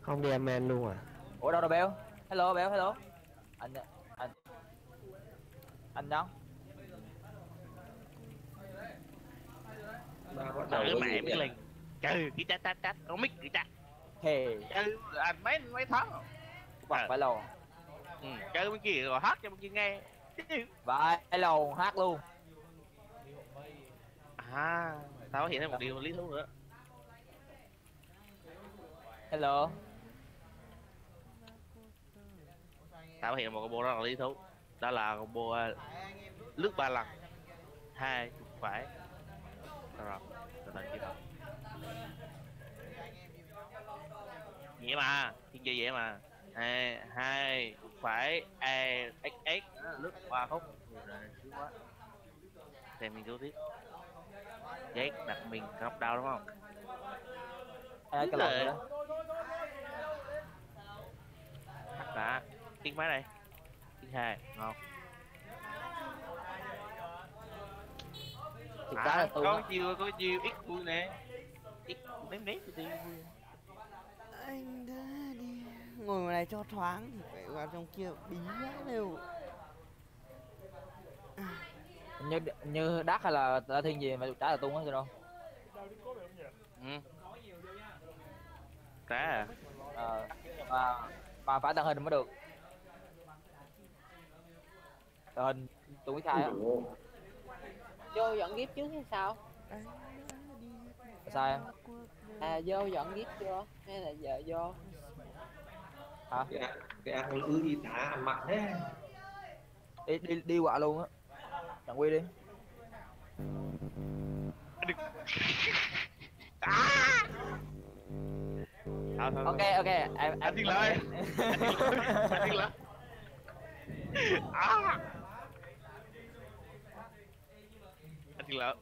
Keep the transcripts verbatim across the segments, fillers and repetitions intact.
Không đi amen luôn à? Ủa đâu đâu Béo? Hello Béo, hello. Anh anh anh đó. Trời mẹ biết lên. Trời cái chat chat chat, nó mic cái chat. Hey. Chơi anh mấy mấy tháng rồi. Bật phải lầu. Ừ, chơi bên kia rồi hát cho bên kia nghe. Vậy lầu hát luôn. À, tao phát hiện thêm một điều lý thú nữa. Hello. Tao phát hiện một combo rất là lý thú. Đó là combo uh, lướt ba lần, hai chục phải. Rồi, từ từ kia thôi. Vậy mà, thiên chơi vậy mà. Hai, hai chục phải, a, x x, lướt ba phút. Rồi, sướng quá. Xem mình cứu tiếp. Chết, đặt mình góc đau đúng không? Ai cái lầu đó. Đặt đã. Tiếng máy đây. Tiếng hai, ngon. À, có chiều có chiều ít vui nè, ít ném ném thì vui. Anh đã đi ngồi ngoài này cho thoáng, phải vào trong kia bí quá đều. Như như đắt hay là là thiên gì mà trả là tung hết rồi đâu. Ừ. Trả à? Ờ, mà mà phải tăng hình mới được. Tăng hình tung cái khai á. Vô dọn gift trước hay sao? Sao em? À vô dọn gift chưa? Hay là giờ vô? Hả? Cái ăn ứ y tá ăn mặn thế. Đi đi đi quả luôn á. Chẳng quy đi. Thôi, thôi, Ok ok em em anh thiên lợi. Anh thiên lợi. À. Anh thiên lợi.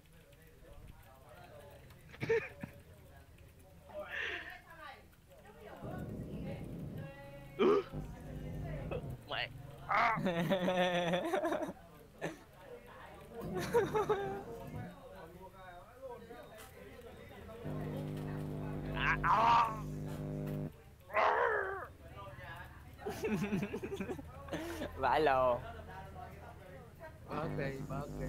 Ừ. Mẹ. À. À, à. Vãi lồ. Bớt đi, bớt đi.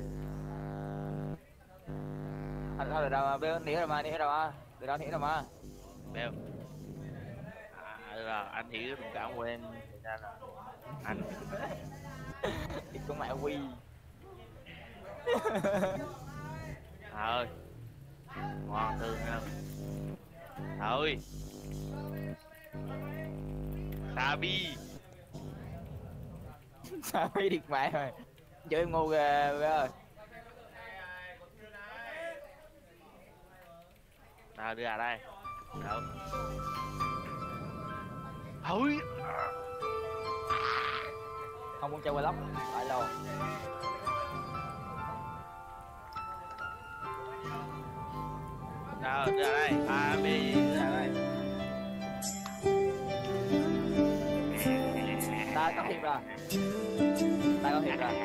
Anh thôi được đâu mà Béo nỉa rồi mà, nỉa rồi mà. Từ đó nỉa rồi mà. Béo. À, là anh hiểu tình cảm của em, thì ra là anh. Thì con mẹ quy. Thôi. Ngon thương không? Thôi. Sabi. Sabi điệt mẹ rồi. Chửi em ngu kìa Béo ơi. Nào đưa ra đây. Đâu. Thôi. Không muốn chơi quay lóc. Phải lồ. Nào đưa ra đây. Sabi đưa ra đây. Ta có thiệp rồi. Ta có thiệp rồi.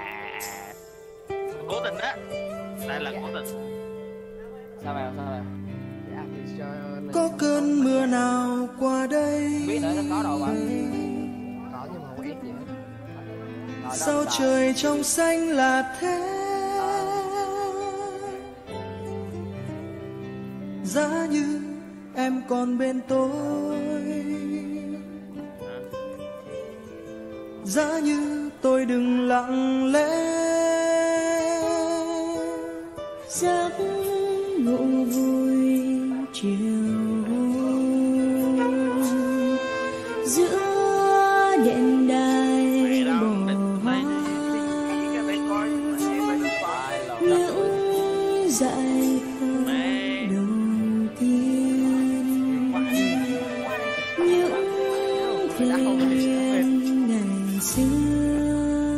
Cố tình đó. Đây là cố tình. Sao mày sao mày? Có cơn mưa nào qua đây? Biết nữa nó có đâu mà. Có nhưng mà không ép gì hết. Sao trời trong xanh là thế? Giá như em còn bên tôi, giá như tôi đừng lặng lẽ. Giấc ngủ vui chiều giữa đèn đài bỏ hoa, những dải khờ đầu tiên, những kỷ niệm ngày xưa.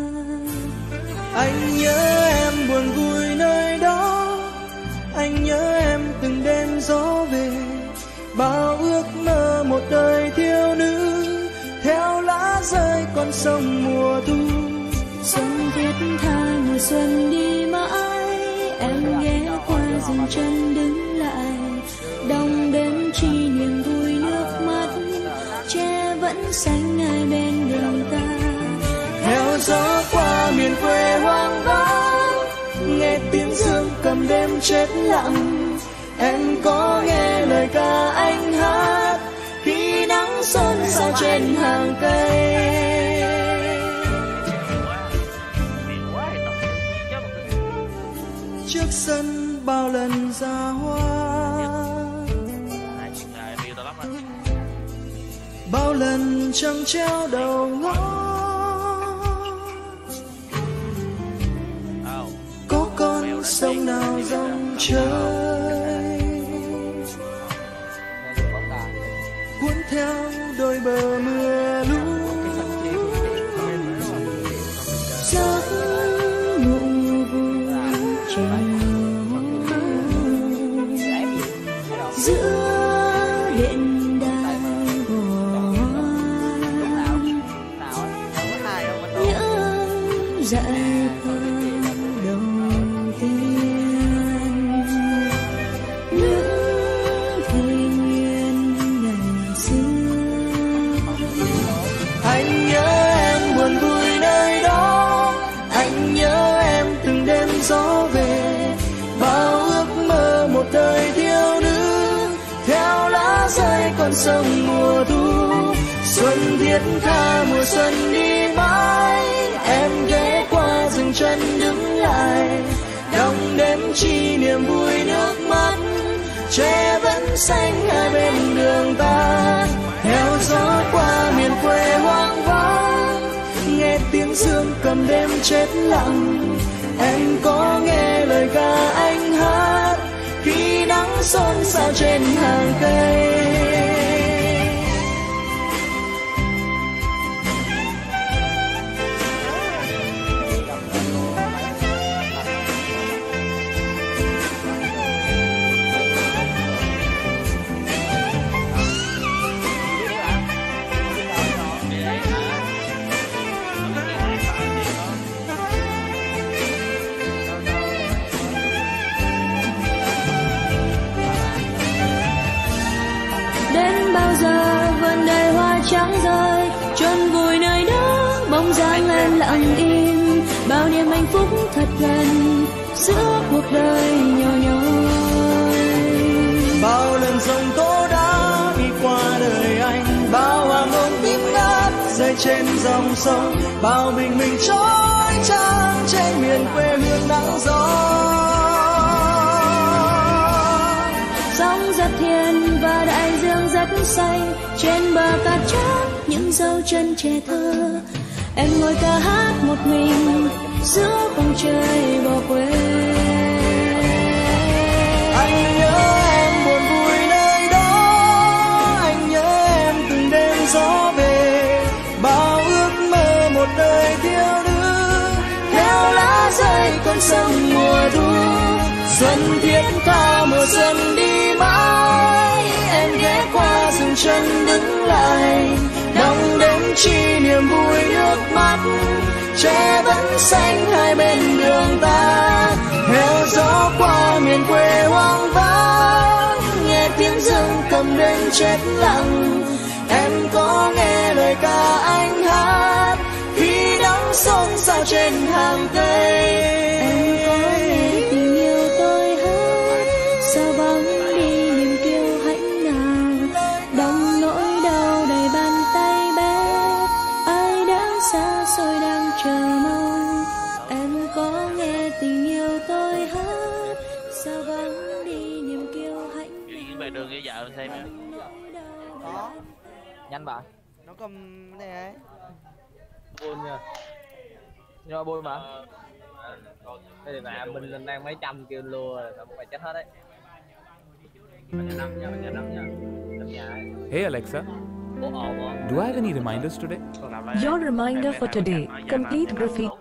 Anh nhớ em buồn vui nơi đó, anh nhớ em từng đêm gió về, bao ước mơ một đời thiếu nữ theo lá rơi con sông mùa thu. Sông thiết tha mùa xuân đi mãi, em ghé qua dừng chân đứng lại, đong đếm chi niềm vui nước mắt. xanh hai bên đường ta. Theo gió qua miền quê hoang vắng, nghe tiếng dương cầm đêm chết lặng. Em có nghe lời ca anh hát khi nắng xôn xao trên hàng cây. Trước sân bao lần ra hoa, bao lần trăng treo đầu ngõ. Có con sông nào rong chơi cuốn theo đôi bờ mưa lũ. Giấc ngủ vui chiều giữa điện đài buồn, những dạy thơ đầu tiên, những thề nguyện ngày xưa. Anh nhớ em buồn vui nơi đó, anh nhớ em từng đêm gió về, bao ước mơ một đời thiếu nữ theo lá rơi con sông mùa thu. Xuân thiết tha mùa xuân đi mãi, em ghé qua dừng chân đứng lại, đong đếm chi niềm vui nước mắt. Tre vẫn xanh hai bên đường ta, theo gió qua miền quê hoang vắng, nghe tiếng dương cầm đêm chết lặng. Em có nghe lời ca anh hát khi nắng xôn xao trên hàng cây. Đến bao giờ vườn đầy hoa trắng rơi, chôn vùi nơi đó bóng dáng em lặng im. Bao niềm hạnh phúc thật gần giữa cuộc đời nhỏ nhoi. Bao lần dòng tố đã đi qua đời anh, bao hoàng hôn tím ngát rơi trên dòng sông, bao bình minh trói trang trên miền quê hương nắng gió. Sóng rất thiên và đại dương rất xanh, trên bờ cát trắng những dấu chân trẻ thơ. Em ngồi ca hát một mình giữa vùng trời bỏ quê. Anh nhớ em buồn vui nơi đó, anh nhớ em từng đêm gió về, bao ước mơ một đời thiếu nữ theo lá rơi con sông mùa thu. Xuân thiết tha mùa xuân đi mãi, em ghé qua dừng chân đứng lại, đong đếm chi niềm vui nước mắt. Tre vẫn xanh hai bên đường ta, theo gió qua miền quê hoang vắng, nghe tiếng dương cầm đêm chết lặng. Em có nghe lời ca anh hát khi nắng xôn xao trên hàng cây. Em có nghe tình yêu tôi hát, sao vắng đi niềm kiêu hãnh nào, đong nỗi đau đầy bàn tay bé. Ai đã xa xôi đang chờ mong, em có nghe tình yêu tôi hát, sao vắng đi niềm kiêu hãnh Chuyện về đường với vợ mình xem á. Có, Nhanh bạn. nó cầm cái này ấy. Buôn nha. Nhưng mà buôn mà. Thế thì nè, mình đang mấy trăm kêu lùa rồi, phải chết hết đấy. Mình năm nha, mình năm nha. Năm nhà ấy. Hey Alexa, Ủa, ủa, ủa. do I have any reminders today? Your reminder for today, complete graffiti.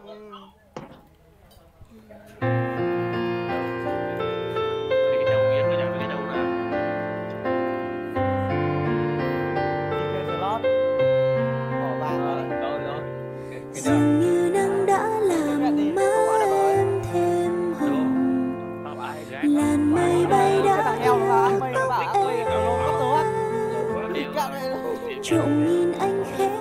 Dường như nắng đã làm má em thêm hồng, làn mây bay đã theo tóc em, trộm nhìn anh khẽ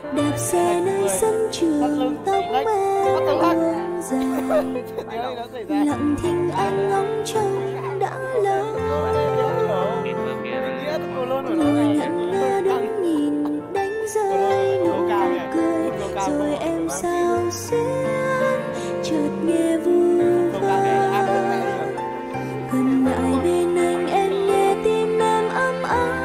đạp xe nơi sân trường tóc em buông dài lặng thinh anh ngóng trông đã lâu người ngẩn ngơ đứng nhìn đánh rơi nụ cười rồi em sao xuyến chợt nghe vu vơ gần lại bên anh em nghe tim em ấm áp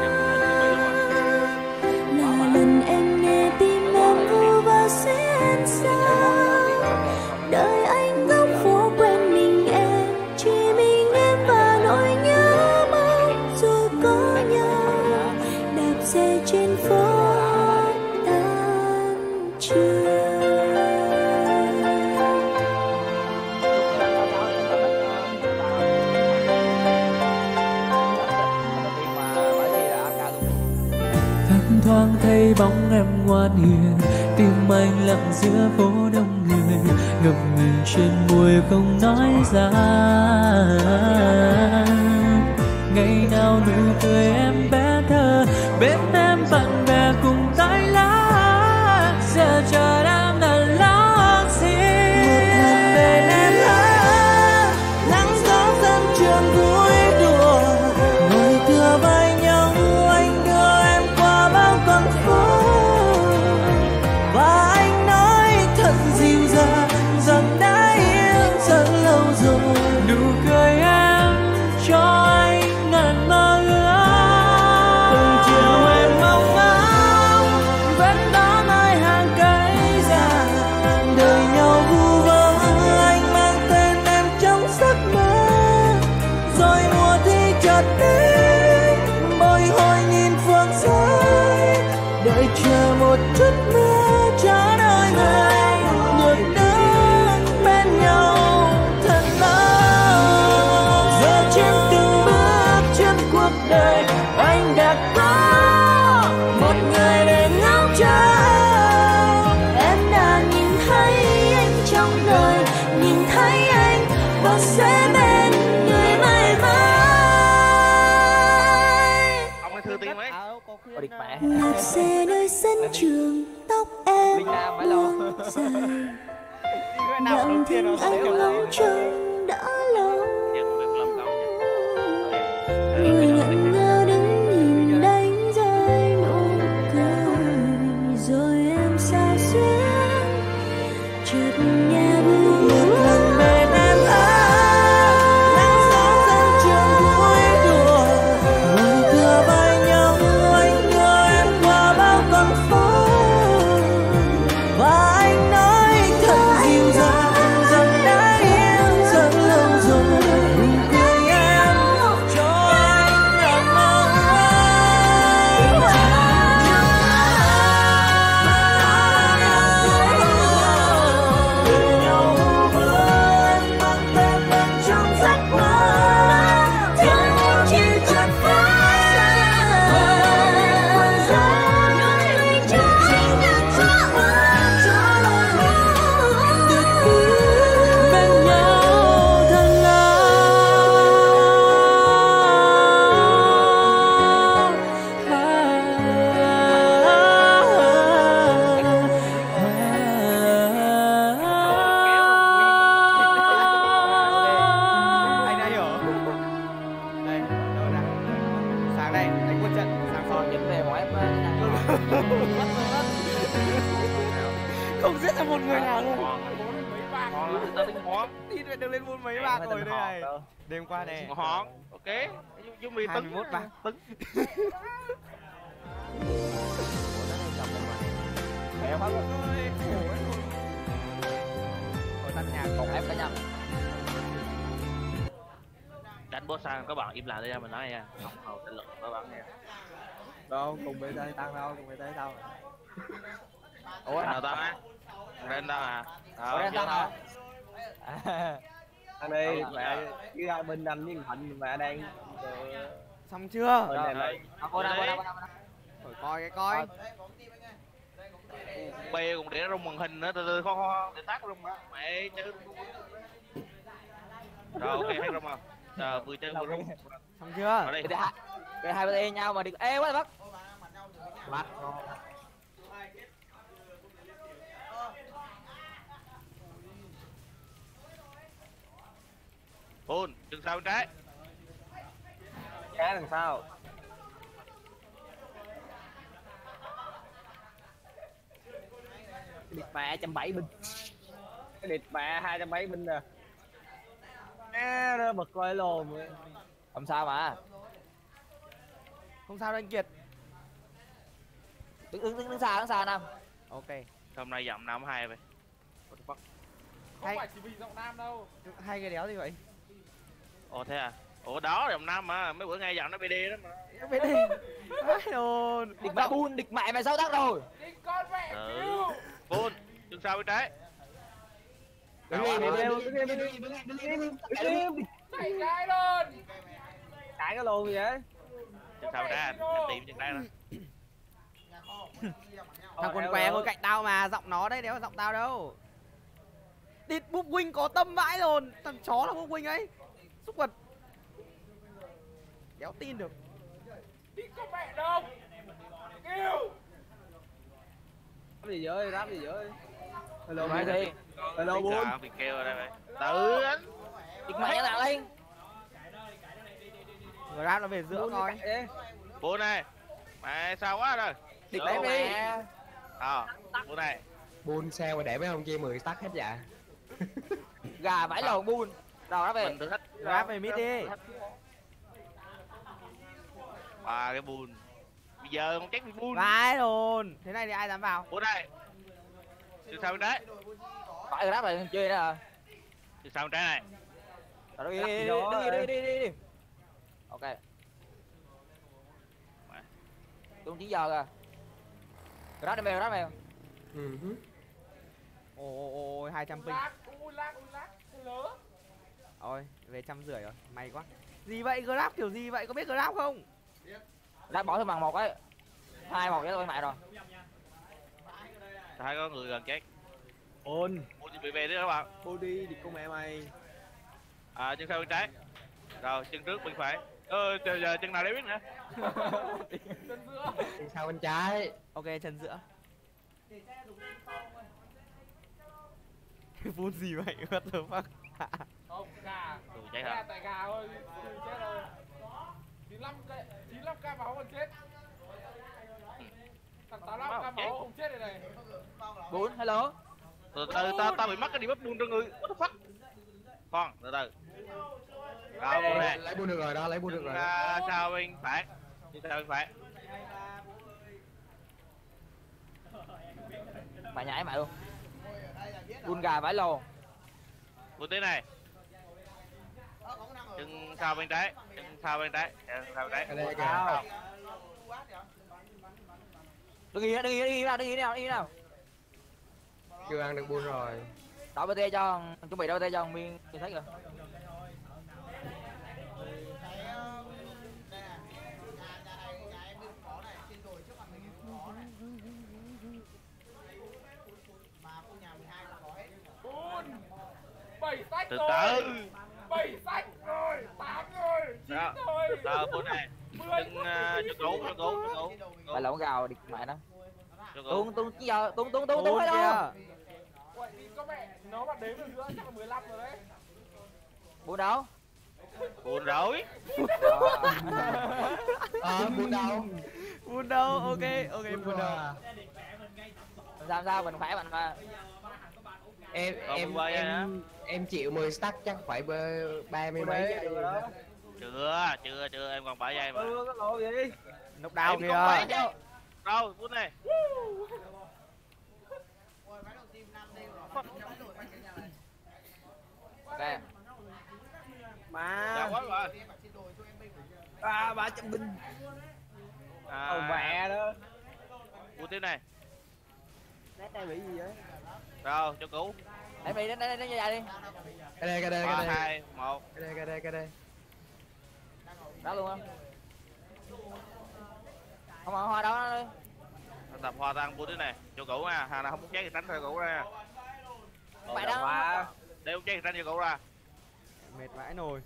là lần em nghe tim em vu vơ xuyên xa đời anh góc phố quen mình em chỉ mình em và nỗi nhớ mong rồi có nhau đạp xe trên phố tan trường. Thoáng thấy bóng em ngoan hiền, tim anh lặng giữa phố đông người, ngập ngừng trên môi không nói ra. Ngày nào nụ cười em bé thơ, bên em bạn bè cùng tay lá, giờ chờ đang đợi lo gì. Một lần bên em lá, nắng gió sân trường vui đùa, ngồi tựa vai nhau anh đưa em qua bao con phố, và anh nói thật dịu dàng rằng đã yêu rất lâu rồi. Nụ cười em cho anh ngàn mơ ước, từng chiều em mong ngóng vẫn đó nơi hàng cây già, đời nhau vu vơ anh mang tên em trong giấc mơ, rồi mùa thi chợt đến bồi hồi nhìn phương xa, đợi chờ một chút mưa cho đôi người được đứng bên nhau thật lâu. Giờ trên từng bước trên cuộc đời anh đã có một người để ngóng trông, em đã nhìn thấy anh trong đời, nhìn thấy anh và sẽ bên người mãi mãi. Ông ấy thư tiếng mấy? Có địt mẹ. Đạp xe nơi sân trường tóc em buông dài lặng thinh anh ngóng trông đã lâu người ngẩn ngơ đứng nhìn đánh rơi nụ cười rồi em sao xuyến chợt nghe bu một lần bên em nắng gió sân trường vui đùa, ngồi tựa vai nhau anh đưa em qua bao con phố, và anh nói thật dịu dàng rằng đã yêu rất lâu rồi. Nụ cười em cho anh ngàn mơ ước, đời nhau vu vơ anh mang tên em trong giấc mơ, thiếu một chiếc chân phai quên rồi nỗi người chính đã cho ước cho đời được bước bên nhau thật lâu. Anh đã hiểu. Đây, đâu nào. Sáng đây, đánh một trận, sáng sau. Những về hỏi em Không giết được một người nào luôn. Ngon lắm, tao tính món. Đi được lên bốn mấy bạc rồi đây này. Đêm qua này. Hòn, ok. Giúp mì hai mươi mốt bạc. tấn. mẹ hết rồi. Ở tận nhà Còn em cả nhầm. Đánh boss sang các bạn im lặng đi ra mình nói nha. Không hầu tranh luận các bạn nha. Đâu cùng bê tê tăng đâu, cùng bê tê đâu. Ủa nào tao á? Lên tao à? Ủa đang tăng hả? Anh đây mẹ với hai bên anh với Thịnh mẹ đang xong chưa? bên này Cô đang, cô đang, cô đang. Rồi coi cái coi. Bê còn để rung màn hình nữa, từ từ khó khó để tắt rung đó. Mẹ chơi. Rồi ok hết rung rồi. Giờ vừa chơi vừa rung. Xong chưa? Ở đây. Cái hai bên nhau mà đi. Ê quá bắt. Bắt. Bùn, chừng sau bên trái. Trái đằng sau. Địch mẹ trăm bảy binh. Cái địch mẹ hai trăm mấy binh nè. À, nó bật coi lồn. Không sao mà. Không sao đâu anh Kiệt. Đứng đứng đứng đứng xa đứng xa Nam. Ok. Hôm nay giọng năm hai vậy. Không Hay... phải chỉ vì giọng nam đâu. Hai cái đéo gì vậy? Ồ thế à? Ủa đó giọng năm mà, mấy bữa nghe giọng nó bê đê đó mà. Bê đê. Ai đồn. Địch mẹ Bun, địch mẹ mày sao tắt rồi. Địch con mẹ Ừ. kêu. Bùn, chừng sau bên trái. Đứng im, đứng im, đứng im, đứng im, đứng im, đứng im, đứng im. Chạy cái luôn. Cãi cái lồn gì vậy? Chừng sau bên trái anh, anh tìm chừng đây đó. Thằng quần què ngồi cạnh tao mà, giọng nó đấy, đéo phải giọng tao đâu. Địt búp huynh có tâm vãi luôn. Thằng chó là búp huynh ấy. Xúc vật. Đéo tin được. Địch con mẹ đâu. Kêu. Ráp gì vậy, ráp gì vậy? Hello Mày đi. Hello Bun. Bị kêu ở đây vậy. Tự anh. Địch mẹ nào lên. Grab nó về giữa coi. Bùn này. Mày sao quá rồi. Địch đánh đi. Ờ, Bùn này. Bun xe mà để mấy ông kia mười stack hết dạ. Gà vãi lồn Bun. Rồi nó về. Mình thử thách. Grab về mid đi. À cái Bùn. Bây giờ con chết bị Bùn. Vãi đồn. Thế này thì ai dám vào? Bùn này. Từ sau bên trái. Phải Grab rồi chơi đó à. Từ sau bên trái này. Rồi đi đi đi đi đi đi đi. Ok. Đúng chín giờ kìa. Grab đi mèo, Grab mèo. Ừ. Ôi ôi hai trăm ping. Lát, ui lát, ui lát. Lớn. Ôi, về trăm rưỡi rồi, may quá. Gì vậy, Grab kiểu gì vậy, có biết Grab không? Grab bỏ thêm bằng một ấy. Hai một với tôi mẹ rồi. Hai có người gần chết. Bun. Bùn chuẩn bị về đấy các bạn. Bun đi, địch con mẹ mày. À chân sau bên trái. Rồi chân trước bên phải. Ơ ờ, giờ chân nào để biết nữa. Chân giữa. Chân sau bên trái. Ok, chân giữa. Phun gì vậy, what the fuck? Không, gà. Ừ, chết Gà hả? tại gà thôi, từ chết rồi. chín mươi lăm cây, chín mươi lăm ca máu còn chết. Thằng tám mươi lăm ca máu không chết đây này. Bun, hello. Từ từ tao tao bị mắc cái đi bắt Bùn trong người. What the fuck? Con, từ từ. Rồi Bùn này. Lấy Bun được rồi đó, lấy Bun được rồi. À, sao bên phải. Đi sao bên phải. Mày nhảy mày luôn. Bun gà vãi lồn. Bùn tí này. Chân sau bên trái. Chân sau bên trái. Chân sau bên trái. Ở đây kìa. Wow. Đừng nghĩ, đừng nghĩ, đừng nghĩ nào, đừng nghĩ nào, đừng nghĩ nào. Chưa ăn được Bun rồi. Đổ bê tê cho, chuẩn bị đổ bê tê cho thằng Miên, mình thấy rồi. Bun. bảy sách Từ rồi. từ. bảy sách rồi, tám rồi, chín Đó. rồi. Rồi Bùn này. Chân cho cũ, cho cũ, cho cũ. Phải là con gào địch mẹ nó. Cho cũ. Tung tung chỉ giờ, tung tung tung tung Ôi hay đâu. kìa. Uầy, đi có mẹ, nó mà đếm được nữa chắc là mười lăm rồi đấy. Bun đâu? Bùn rồi. Ờ, Bun đâu? Bun đâu, ok, ok, Bun đâu. Sao sao mình khỏe mạnh mà. Em Còn em quay em em chịu mười stack chắc phải bơ ba mươi mấy giây rồi đó. Chưa, chưa, chưa, em còn bảy giây mà. Ừ, cái lộ gì? Nốc đau Em còn bảy kìa. giây. Đâu, Bùn này. Ok. Mà. Dạ quá rồi. À, ba trăm binh. À, Ồ mẹ đó. Bùn tí này. Nét này bị gì vậy? Rồi, cho cũ. Để đi, đến đây, đến dài đi. Cái đây, cái đây, ba, cái đây. hai, một. Cái đây, cái đây, cái đây. Đó luôn không? Không mà hoa đó đi. Tập hòa tăng Bùn tí này. Cho cũ nha, hàng nào không muốn chết thì tránh cho cũ ra. Mày đó. Để không chết thì tránh cho cũ ra. Mệt vãi nồi.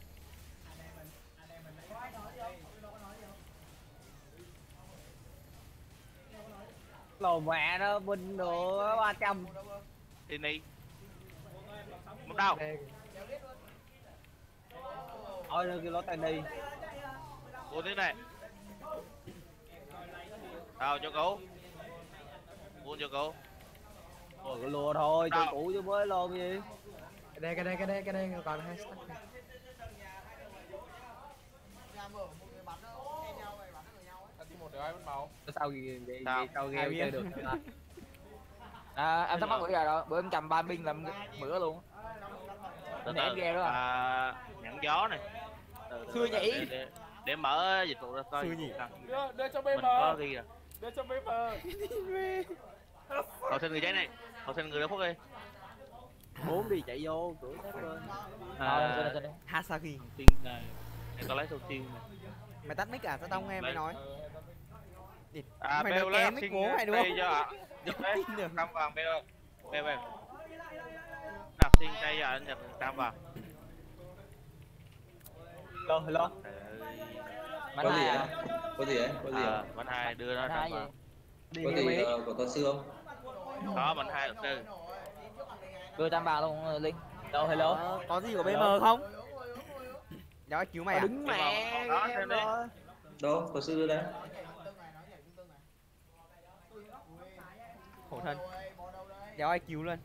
Lồ mẹ nó binh được ba trăm. Đi đi. Một đâu. Đây. Ôi nó kêu nó tay đi. Buôn thế này. Đâu cho cũ. Buôn cho cũ. Ôi cái lùa thôi, chơi cũ chứ mới lon gì. Cái đây cái đây cái đây cái đây còn hai stack. một đứa ai mất máu. Sao gì vậy? Sao? Sao game chơi được? À, em thắc mắc bữa giờ rồi, bữa em cầm ba pin làm bữa luôn. Từ Ném từ. ghê đó. À, nhẫn gió này. Từ từ, Xưa để- nhỉ? Để, để mở dịch vụ ra coi. Xưa nhỉ? Đưa, đưa cho Mình bê em. có ghi rồi. Đưa cho bê em. Hậu sinh người cháy này. Hậu sinh người đó phúc đi. Muốn đi chạy vô cửa thép lên. À, Hasagi. tiên này. Để tao lấy sầu tiên này. Mày tắt mic à? Sao tao không nghe mày nói? À, Mày bêu nói lấy kém học mic sinh bố mày đúng đây không? cho ạ. Không Đấy, tin được. trăm vàng bêu ơi. Bêu bêu. Học sinh đây giờ anh nhập trăm vàng. Hello, hello. Bánh Có gì hai ạ? à? Có gì ấy? Có gì À, ạ? bánh hai đưa nó Bánh hai trăm vàng. gì? Có gì ờ, của con sư không? Có bánh hai luật sư. Đưa trăm ba luôn Linh. Hello, hello. Ờ, có gì của bê em không? Đó ai cứu mày à? Đứng mẹ. Đó, thêm đi. Đâu? Con sư đưa đây. Khổ thân. Đéo ai cứu luôn.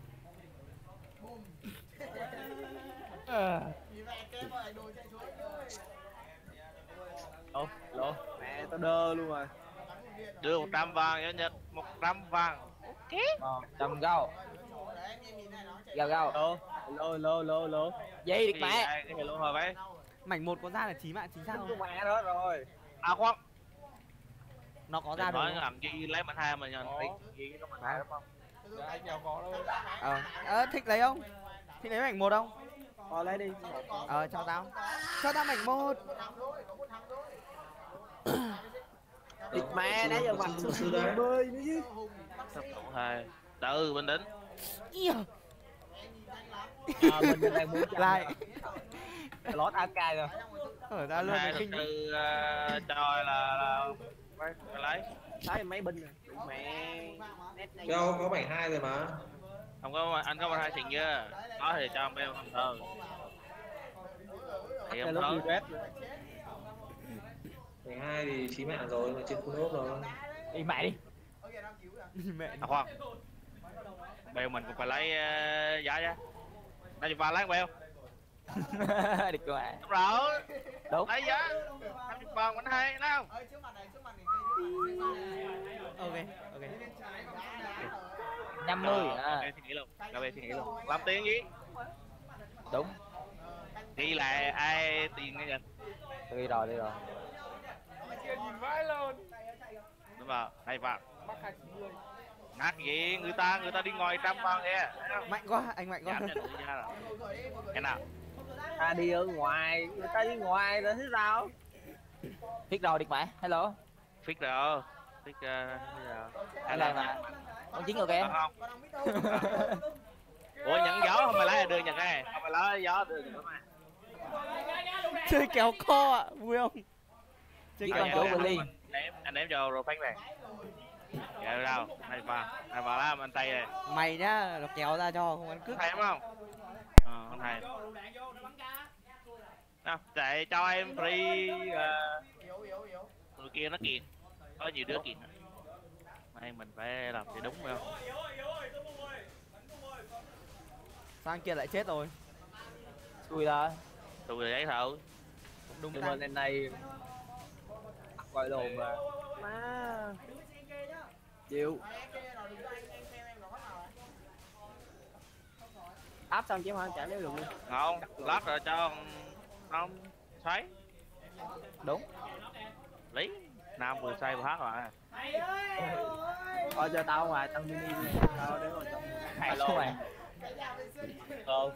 Hello, hello. Mẹ tao đơ luôn rồi. Đưa một trăm vàng cho Nhật, một trăm vàng. Ờ, trăm gao. Gao gao. Hello, hello, hello, hello, hello. Dây Cái được gì mẹ. ai- cái hello hồi vậy? Mảnh một có ra là chí mạng chính xác Cái không? mẹ đó rồi. À khoan. Nó có ra Ra được nói không? làm chi lấy bánh hai mà nhận Có. tí ghi cái bánh hai đúng không? Dạ, anh nào có đâu. Ờ, ờ thích lấy không? Thích lấy mảnh một không? Thôi lấy đi. Ờ, cho tao. Cho tao mảnh một. Địt mẹ nãy giờ mặt Con sư đây. bơi nữa chứ. Sắp cộng hai. Từ bình tĩnh. Yeah. À, mình đang muốn Lại. lót a ca rồi. Ở ra Bánh luôn hai cái luật kinh. sư ờ, cho là là phải phải lấy. Lấy mấy binh rồi. Đủ mẹ. Nét này. Đâu có mảnh hai rồi mà. Không có mà- anh có bánh hai xịn chưa? Có thì cho em không thơ. Thì Cái không lúc thơ. đi rep. Mảnh hai thì chí mạng rồi mà trên full ốp rồi. Đi mẹ đi. Mẹ. À khoan. Bèo mình cũng phải lấy ờ, giá giá. Đây vàng lấy bèo. Được rồi. Đúng rồi. Đúng. Lấy giá. năm mươi vàng bánh hai lấy không? Ok, ok. năm mươi Rồi, à. ok, suy nghĩ luôn. Cà phê suy nghĩ luôn. Làm tiền gì? Đúng. Ghi là ai tiền cái gì? Đi rồi, đi rồi. Kia nhìn vãi luôn. Đúng rồi, hay vàng. Mắc hai chín mươi. Nát gì? Người ta người ta đi ngồi trăm vàng kìa. Thấy không? Mạnh quá, anh mạnh quá. Giảm cho người ra rồi. Cái nào? Ta đi ở ngoài, người ta đi ngoài rồi thế sao? Biết rồi, được mẹ. Hello. Fix rồi. Fix uh, rồi. Anh làm mà. Con chín ok. Có không? Ủa nhẫn gió không mày lấy là đưa nhật cái không mày lấy gió đưa nhật mà. Chơi kéo co ạ, vui không? Chơi Biết kéo con co. chủ Billy. Anh em anh em cho rồi phanh này. Dạ đâu, này vào, này vào làm anh tay này. Mày nhá, nó kéo ra cho không ăn cướp. Thầy đúng không? Ờ, không thầy. Nào, chạy cho em free uh, người kia nó kiện. Có nhiều đứa kiện. Nay mình phải làm thì đúng phải không? Sang kia lại chết rồi. Xui ra. Tôi là giấy thử. Đúng Nhưng tay. mà lên đây gọi đồn mà. Má. Chịu. Áp xong chứ không chả nếu được luôn. Không, lát rồi cho không xoáy. Đúng. Lý. Nam vừa say vừa hát rồi. Thôi cho tao ngoài tao mini đi. Tao đến rồi trong. Hello mày. Ờ.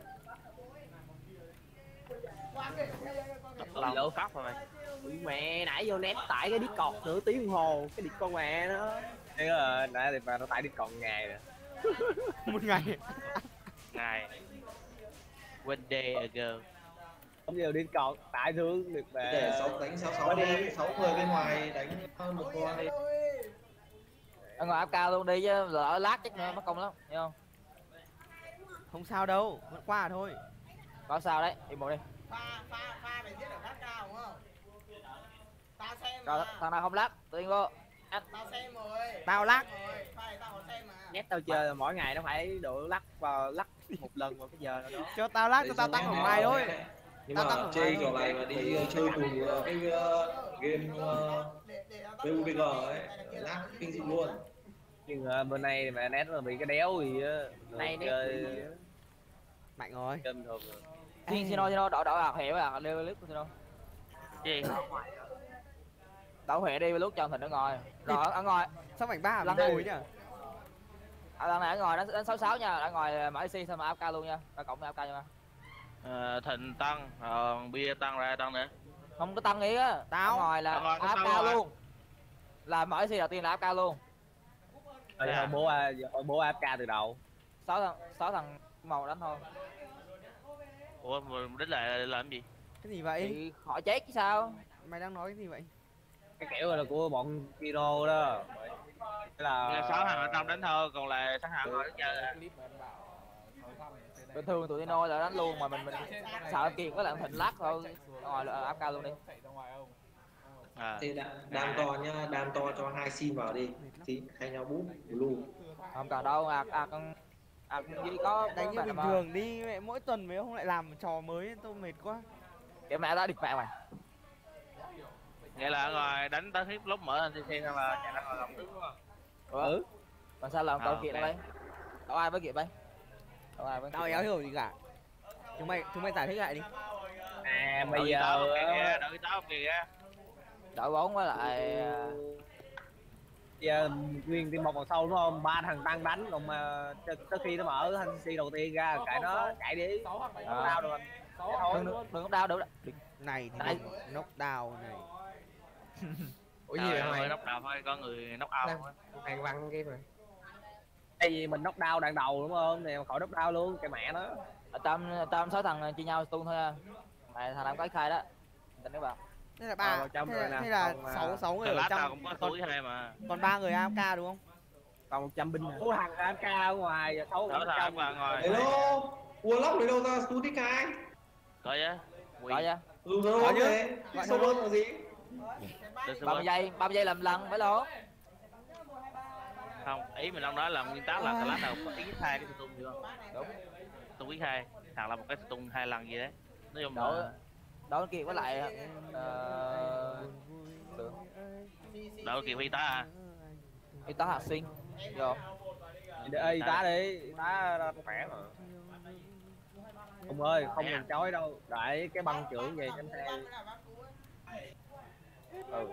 Lòng cắp rồi mày. Ui mẹ nãy vô ném tải cái Discord nửa tiếng đồng hồ cái đi con mẹ nó. Thế là nãy thì mà nó tải Discord ngày rồi. Một ngày. Ngày. One day ago. Không nhiều Discord tải thương được mà. Để sáu đánh sáu sáu đi, sáu người bên ngoài đánh một con đi. Ở ngoài áp cao luôn đi chứ lỡ lát chắc nữa mất công lắm, hiểu không? Không sao đâu, vẫn qua thôi. Có sao đấy, đi một đi. Pha pha pha mày giết ở gác cao đúng không? Tao xem Rồi, mà. thằng nào không lắc tự nhiên vô. Tao xem rồi. Tao lắc. Pha này tao còn xem mà. Nét tao chơi là mỗi ngày nó phải độ lắc vào lắc một lần vào cái giờ nào đó. Cho tao lắc cho tao tăng ở ngoài thôi. Nhưng Tao mà tăng ở chơi ngoài trò thôi. này mà đi chơi cùng ờ, cái ờ, game uh, pê u bê giê ấy, lát kinh dị luôn. Nhưng uh, bên này mà nét là bị cái đéo gì á. Này nét chơi mạnh rồi. chơi bình thường rồi. Xin xin xin đỏ đỏ hạt hiệu à, leo clip của xin đâu. Gì? Đậu hệ đi lúc cho thịnh ở ngoài. Rồi ở, ở ngoài. Sao mảnh ba Lăn mình đi. ngồi nhá. À, lần này ở ngoài đến sáu sáu nha, ở ngoài mở xê xong mà áp ca luôn nha. Ra cộng với áp ca nha. Ờ, Thịnh tăng, ờ, bia tăng ra tăng nữa. Không có tăng nghĩa á. Tao. Ở ngoài là Ở ngoài có áp sao ca rồi? luôn. Là mở xê đầu tiên là áp ca luôn. Rồi hồi bố à, hồi bố ép ca từ đầu. Sáu thằng sáu thằng màu đánh thôi. Ủa mục đích là làm gì? Cái gì vậy? Thì họ chết chứ sao? Mày đang nói cái gì vậy? Cái kiểu là của bọn Kino đó. Thế là sáu thằng ở trong đánh thôi, còn là sáu thằng ở đánh chơi. Bình thường tụi Tino là đánh luôn mà mình mình sợ kiệt có làm thịnh lắc thôi. Ở ngoài là áp ca luôn đi. À. Thế đam, đam to nhá, đam to cho hai sim vào đi. Thì thay nhau bút blue. Không cần đâu, à à con à chỉ có Đánh như bạn bình mà. thường đi, mẹ mỗi tuần mấy ông lại làm trò mới tôi mệt quá. Cái mẹ ta địt mẹ mày. Vậy là ở ngoài đánh tới hiếp lúc mở lên thì xem là chạy ra ngoài lòng đứng đúng không? Ừ. Còn sao làm À, câu kiện ok. ở đây? Đâu ai với kiện đây? Đâu ai với Tao éo hiểu gì cả. Chúng mày chúng mày giải thích lại đi. À Bây bây giờ giờ kìa, đợi tao kìa. đội bóng với lại à, giờ nguyên team một vào sau đúng không? Ba thằng tăng đánh còn mà tới khi nó mở thanh si đầu tiên ra cãi nó chạy đi. à, Tao được anh. đừng đừng đừng có đau được. Này thì Này. knock down này. Ủa gì Trời vậy ơi, mày? nóc đầu thôi, có người nóc ao Đang thôi. đang văng game rồi. Tại vì mình knock down đàn đầu đúng không? Thì khỏi knock down luôn cái mẹ nó. Ở tam tam sáu thằng chia nhau stun thôi à. Mày thằng nào có khai đó. Tính nước vào. Thế là ba. Ờ, trong Thế rồi là, nè, thế là còn, à, sáu sáu người Từ ở lát tao trong. cũng có Còn, túi hai mà. còn ba người a ép ca đúng không? Còn một trăm binh. Số thằng a ép ca ở ngoài và sáu Đó thằng thằng trong. ở ngoài. Hello, Warlock lấy đâu ra Stutic hai? Có chứ. Quỳ. Rồi nha. Dùng nó Có luôn chứ. đấy. Gọi Sâu nó hơn là gì? Từ ba mươi giây, ba mươi giây làm lần phải lỗ. Không, ý mình đang nói là nguyên tắc là cái lát nào có ý hai cái tung chưa? Đúng. Tung ý hai, thằng là một cái tung hai lần gì đấy. Nói chung Đó. là Đó kia với lại ờ được. đợi kịp y tá à. Y tá học sinh. Vô. Để y tá đi, y tá nó khỏe mà. Ông ơi, không cần chối đâu. Đợi cái băng trưởng về cho anh theo. Ừ.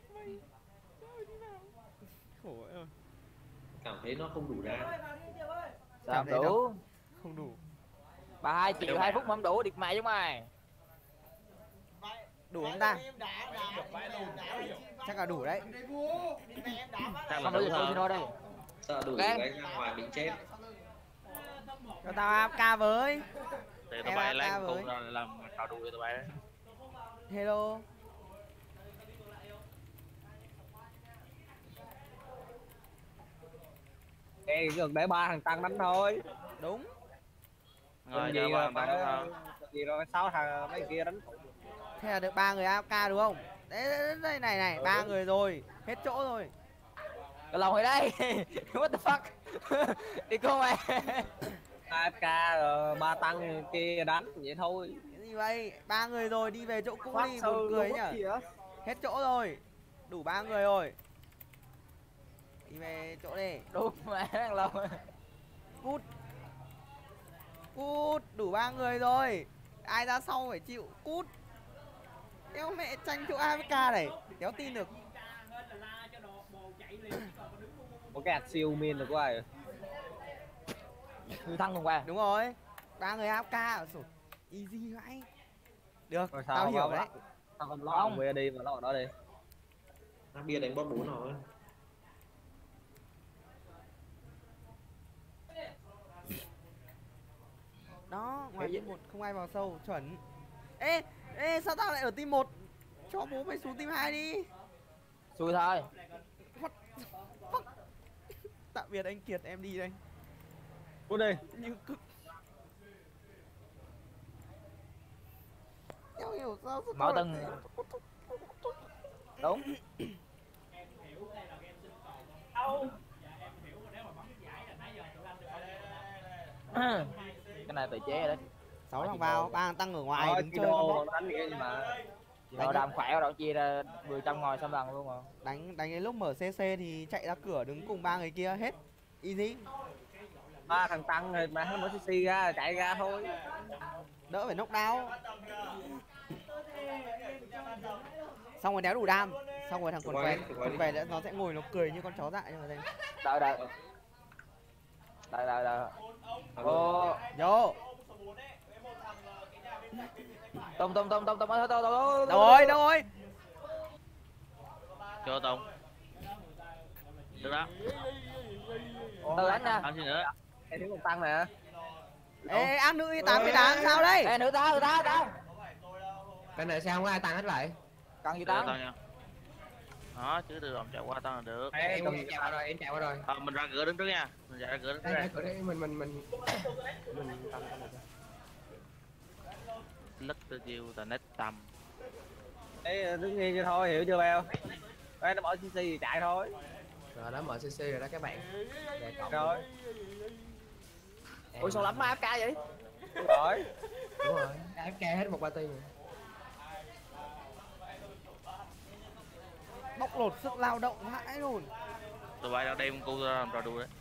Khổ ơi. Cảm thấy nó không đủ đam. Sao Cảm thấy đủ? đâu. Không đủ. Ba hai triệu hai phút mà không đủ điệp mày giống mày. Đủ không ta? Chắc là đủ đấy. Chắc là Không đủ đủ thì tôi hơn. thôi đây. Sợ đủ Ok. đánh ra ngoài mình chết. Cho tao a ép ca với. Thì Em tụi bay a lên ca với. cùng rồi làm trò đùi tụi bay đấy. Hello. Ê, chỉ cần để ba thằng tăng đánh thôi. Đúng. Rồi Còn gì giờ rồi ba phải thằng còn gì rồi sáu thằng mấy kia đánh. Thế là được ba người a ép ca đúng không? Đấy, đấy, đấy này này, ba người rồi, hết chỗ rồi. Cái lòng ở đây. What the fuck? Đi cô mày. a ép ca rồi ba tăng kia đánh vậy thôi. Cái gì vậy? Ba người rồi, đi về chỗ cũ Phát đi, sơ buồn cười lốt nhá. gì á. Hết chỗ rồi. Đủ ba người rồi. Đi về chỗ đi. Đúng mẹ đang lòng. Cút. Cút, đủ ba người rồi. Ai ra sau phải chịu, cút. Đéo mẹ tranh chỗ a ép ca này, đéo tin được. Một cái hạt siêu min được của ai. Người thăng hôm qua. Đúng rồi. Ba người a ép ca. Rồi. Easy vậy. Được, Rồi sao tao hiểu mà- đấy. Sao không lo ông về đi mà lo ở đó đi. Nó bia đánh bot bốn rồi. Đó, ngoài team một không ai vào sâu, chuẩn. Ê, ê sao tao lại ở team một? Cho bố mày xuống team hai đi. Xui thôi. What the fuck? Tạm biệt anh Kiệt, em đi đây. Cút đi. Như cực. Đéo hiểu sao. Máu tưng. Đúng. Cái này phải chế đấy. Sáu thằng vào, ba thằng tăng ở ngoài Thôi, đứng cái chơi đồ con còn bot. đánh gì mà. Rồi đàm khỏe rồi chia ra mười trăm ngồi xong lần luôn mà. Đánh đánh đến lúc mở xê xê thì chạy ra cửa đứng cùng ba người kia hết. Easy. Ba thằng tăng rồi mà nó mở xê xê ra chạy ra thôi. Đỡ phải knock down. Xong rồi đéo đủ đam. Xong rồi thằng quần què, quần què nó sẽ ngồi nó cười như con chó dại nhưng mà đây. Đợi đợi. Đợi đợi đợi. Ô, vô. Tông tông tông tông tông tông tông tông. Đâu rồi, đâu rồi? Cho Tùng. Được đó. Tao đánh nha. Ăn gì nữa? Em thiếu một tăng nè. Ê, ăn nữ y tám mươi tám sao đây? Ê, nữ ta, nữ ta, ta. Cái này sao không có ai tăng hết lại? Cần gì Tao tăng? nha. Đó, chứ từ động chạy qua tao là được. Em em chạy qua rồi, em chạy qua rồi. Ờ, mình ra cửa đứng trước nha. Mình chạy ra cửa đứng trước. Đây, Đây. đây, cửa đây, mình mình mình mình tăng tăng được. Lất tư chiêu tà nét tầm. Ê, đứng nghiêng cho thôi, hiểu chưa Beo? Đây nó bỏ xê xê thì chạy thôi. Rồi đó mở xê xê rồi đó các bạn. Rồi. Ui sao lắm ép ca vậy? Đúng rồi. Đúng rồi, ép ca hết một party rồi. Bóc lột sức lao động vãi luôn. Tụi bay đang đem cô ra làm trò đùa đấy.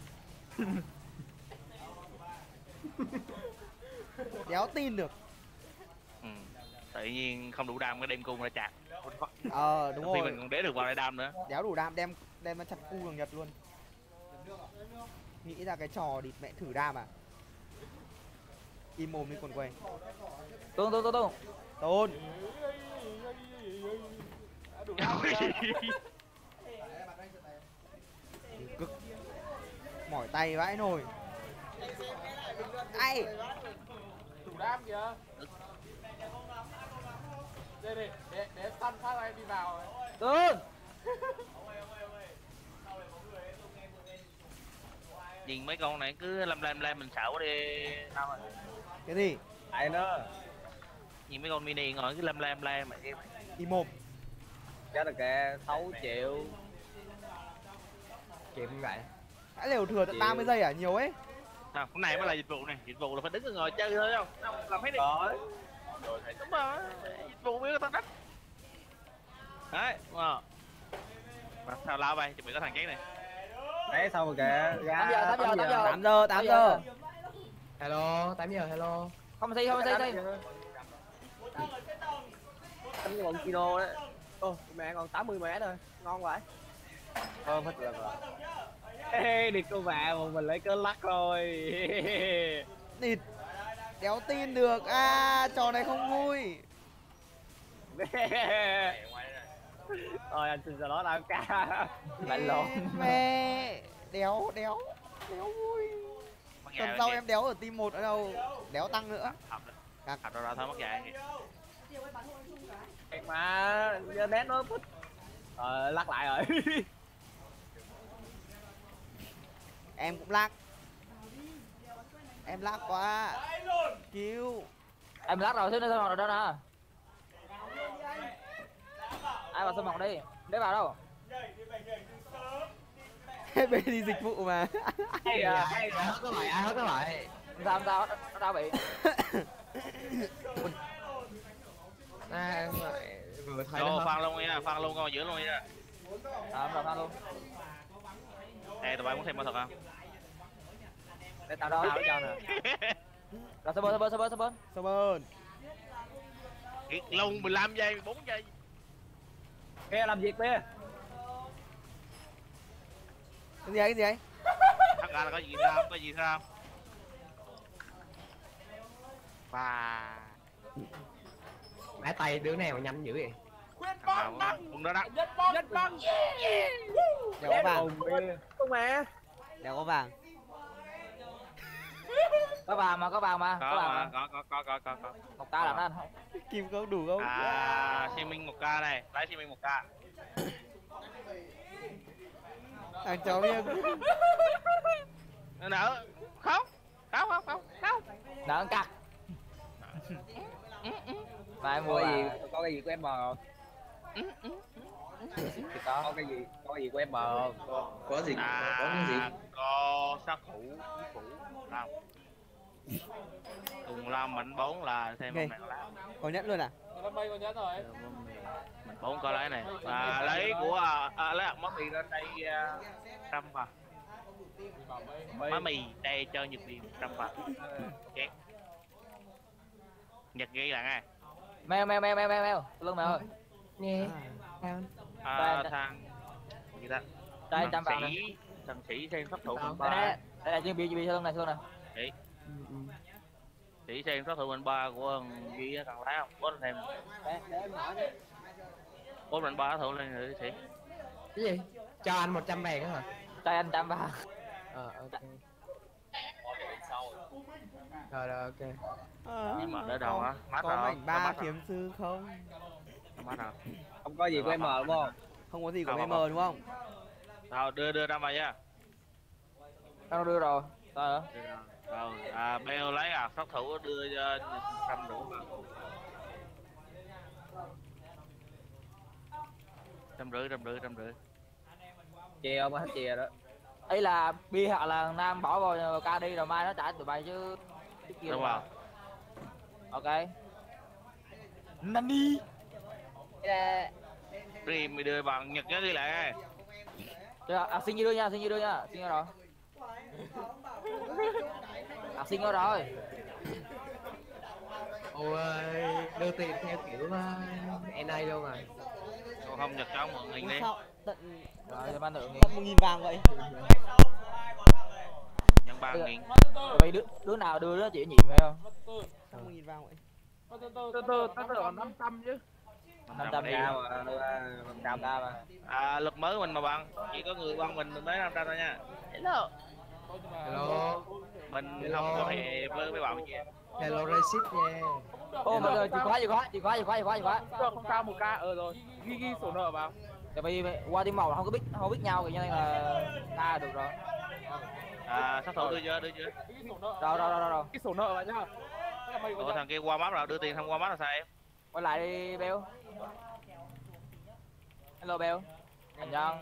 Đéo tin được. Ừ. Tự nhiên không đủ đam cái đem cung ra chặt. Ờ đúng Khi rồi. mình còn đế được vào đây đam nữa. Đéo đủ đam đem đem nó chặt cu đường Nhật luôn. Nghĩ ra cái trò địt mẹ thử đam à. Im mồm đi quần què. Tôn tôn tôn tôn. Tôn. Cực. Mỏi tay vãi nồi. Ai? Đủ đam kìa. Đây đi, để để săn phát em đi vào. Tôn. Nhìn mấy con này cứ lâm lam lam mình xạo đi. Sao rồi? Cái gì? Tại nó. Nhìn mấy con mini ngồi cứ lâm lam lam mà em. Im mồm. Chết rồi kìa, sáu triệu. Kiếm vậy. Hãy liều thừa tận ba mươi giây à? Nhiều ấy. À, cái này mới là dịch vụ này, dịch vụ là phải đứng ở ngồi chơi thôi không? Không làm hết đi. Rồi. Rồi thì đúng rồi, dịch vụ biết tao đất. Đấy, đúng không? Mà sao lao bay, chuẩn bị có thằng chén này. Đấy xong rồi kìa. tám giờ, tám giờ, tám giờ. tám giờ, tám giờ. Hello, tám giờ hello. Không xây, không xây, xây. Đánh một kilo đấy. Ô, mẹ còn tám mươi mét thôi, ngon vậy. Thôi hết lần rồi. Ê, đi cô bà mà mình lấy cớ lắc rồi. Địt. Đéo tin được. À, trò này không vui. Rồi anh xin nó đau ca. Lạnh lộn. Mẹ. Đéo, đéo. Đéo vui. Tuần sau em đéo ở team một ở đâu. Đéo tăng nữa. Thật ra ra thôi mất dài kìa. Mà giờ nét nó thích. Ờ lắc lại rồi. Em cũng lắc. Em lắc quá. Cứu. Em lắc rồi, xíu nữa rồi đó nè. Ai vào sân mỏng đi. Để vào đâu? Bên đi dịch vụ mà. Hay à, hay Ai hết nó lại, ai hết nó lại. Sao sao nó đâu bị? À, vừa thấy Rồi nó phan luôn nha, phan luôn con giữa luôn nha. Ờ, rồi phan luôn. Ê, tụi bay muốn thêm ma thuật không? Để tao đó tao cho nè. Rồi sao bên, sao bên, sao bên, sao bên. Kiệt luôn mười lăm giây, mười bốn giây. Kia làm việc kia. Cái gì ấy, cái gì ấy? Thật ra là có gì sao, có gì sao? Và mã tay đứa này mà nhanh dữ vậy. Quyết băng băng. Cũng đó đó. Nhất băng. Nhất băng. Đéo có vàng. Không mà. Đéo có vàng. có vàng mà, có vàng mà, Có có vàng mà, mà. có có có có có có. Một ca làm nó anh không? Kim không đủ không? À, Xi Minh một ca này, lấy Xi Minh một ca. Thằng chó biết. Nỡ không? Không không không không. Nợ cặt. Mà em Có mua cái gì, là có cái gì của em mờ không? thì có. Có cái gì, có cái gì của em mờ không? Có gì? À, Có cái gì? có sát thủ phủ Long. Cùng Long mạnh bốn là thêm một Ok. mạng lá. Có nhận luôn à? Nó bay con nhất rồi. Mình bốn có lấy này. Và lấy của à, à, lấy mất đi lên đây uh, trăm vào. Má mì đây cho Nhật Việt trăm vào. Ok. Nhật ghi là nghe. Mèo mèo mèo mèo mèo mèo. Lưng mèo ơi. Nghe. Sao? À, thằng gì ta? Đây Thằng trăm vàng nè. sĩ, thằng sĩ xem sát thủ Đâu? mình Đây ba. đây, đây là chuyên bị bị thương này thương nè. Sĩ. Sĩ xem sát thủ mình ba của thằng Duy á, thằng lá không? Bốn thêm. Bốn mình ba sát thủ lên rồi sĩ. Cái gì? Cho anh một trăm vàng á hả? Đây anh trăm vàng. Ờ ok. Rồi rồi ok. Nhưng mà đỡ đầu á, mắt Có rồi. mảnh ba kiếm sư không? Mắt rồi. Không có gì của em mờ đúng không? Không có gì của Không, em không. đúng không? Rồi đưa đưa ra vào nha. Tao đưa rồi. Tao hả? Đưa ra. Rồi, à Bell lấy à sát thủ đưa cho trăm rưỡi vào. Trăm rưỡi, trăm rưỡi, trăm rưỡi. Chia không, hết chia đó. Ấy là bia hoặc là Nam bỏ vào ca đi rồi mai nó trả tụi bay chứ. Chứ kia Đúng mà. rồi. Ok. Nani. Đi mày đưa bằng Nhật nhớ ghi lại. À, xin như đưa nha, xin như đưa nha, xin rồi. À, xin rồi rồi. Ôi đưa tiền theo kiểu uh, en a luôn rồi. Còn không Nhật cho mượn nghìn đi. Sao tận Rồi thì ban được tận một nghìn vàng vậy? Nhân ba nghìn. Vậy đứa đứa nào đưa đó chỉ nhiệm phải không? Sao một nghìn vàng vậy? Từ từ từ từ từ còn năm trăm chứ. năm trăm đi. Cao mà, năm trăm Ca mà. À lực mới mình mà bằng, chỉ có người bằng mình mới năm trăm thôi nha. Hello. Hello. Mình Hello. không có hề với mấy bạn kia. Hello Racist nha. Ô mà rồi chìa khóa chìa khóa chìa khóa chìa khóa chìa khóa chìa khóa. Được không cao một ca ờ rồi. Ghi ghi sổ nợ vào. Tại vì qua team màu là không có biết không biết nhau kìa nên là ca được rồi. À sát thủ đưa chưa, đưa chưa? Ghi sổ nợ. Đâu đâu đâu đâu đâu. Cái sổ nợ vào nhá. Ủa thằng kia qua mắt rồi, đưa tiền không qua mắt là sao em? Quay lại đi Bell. Hello Bell. Anh Nhân.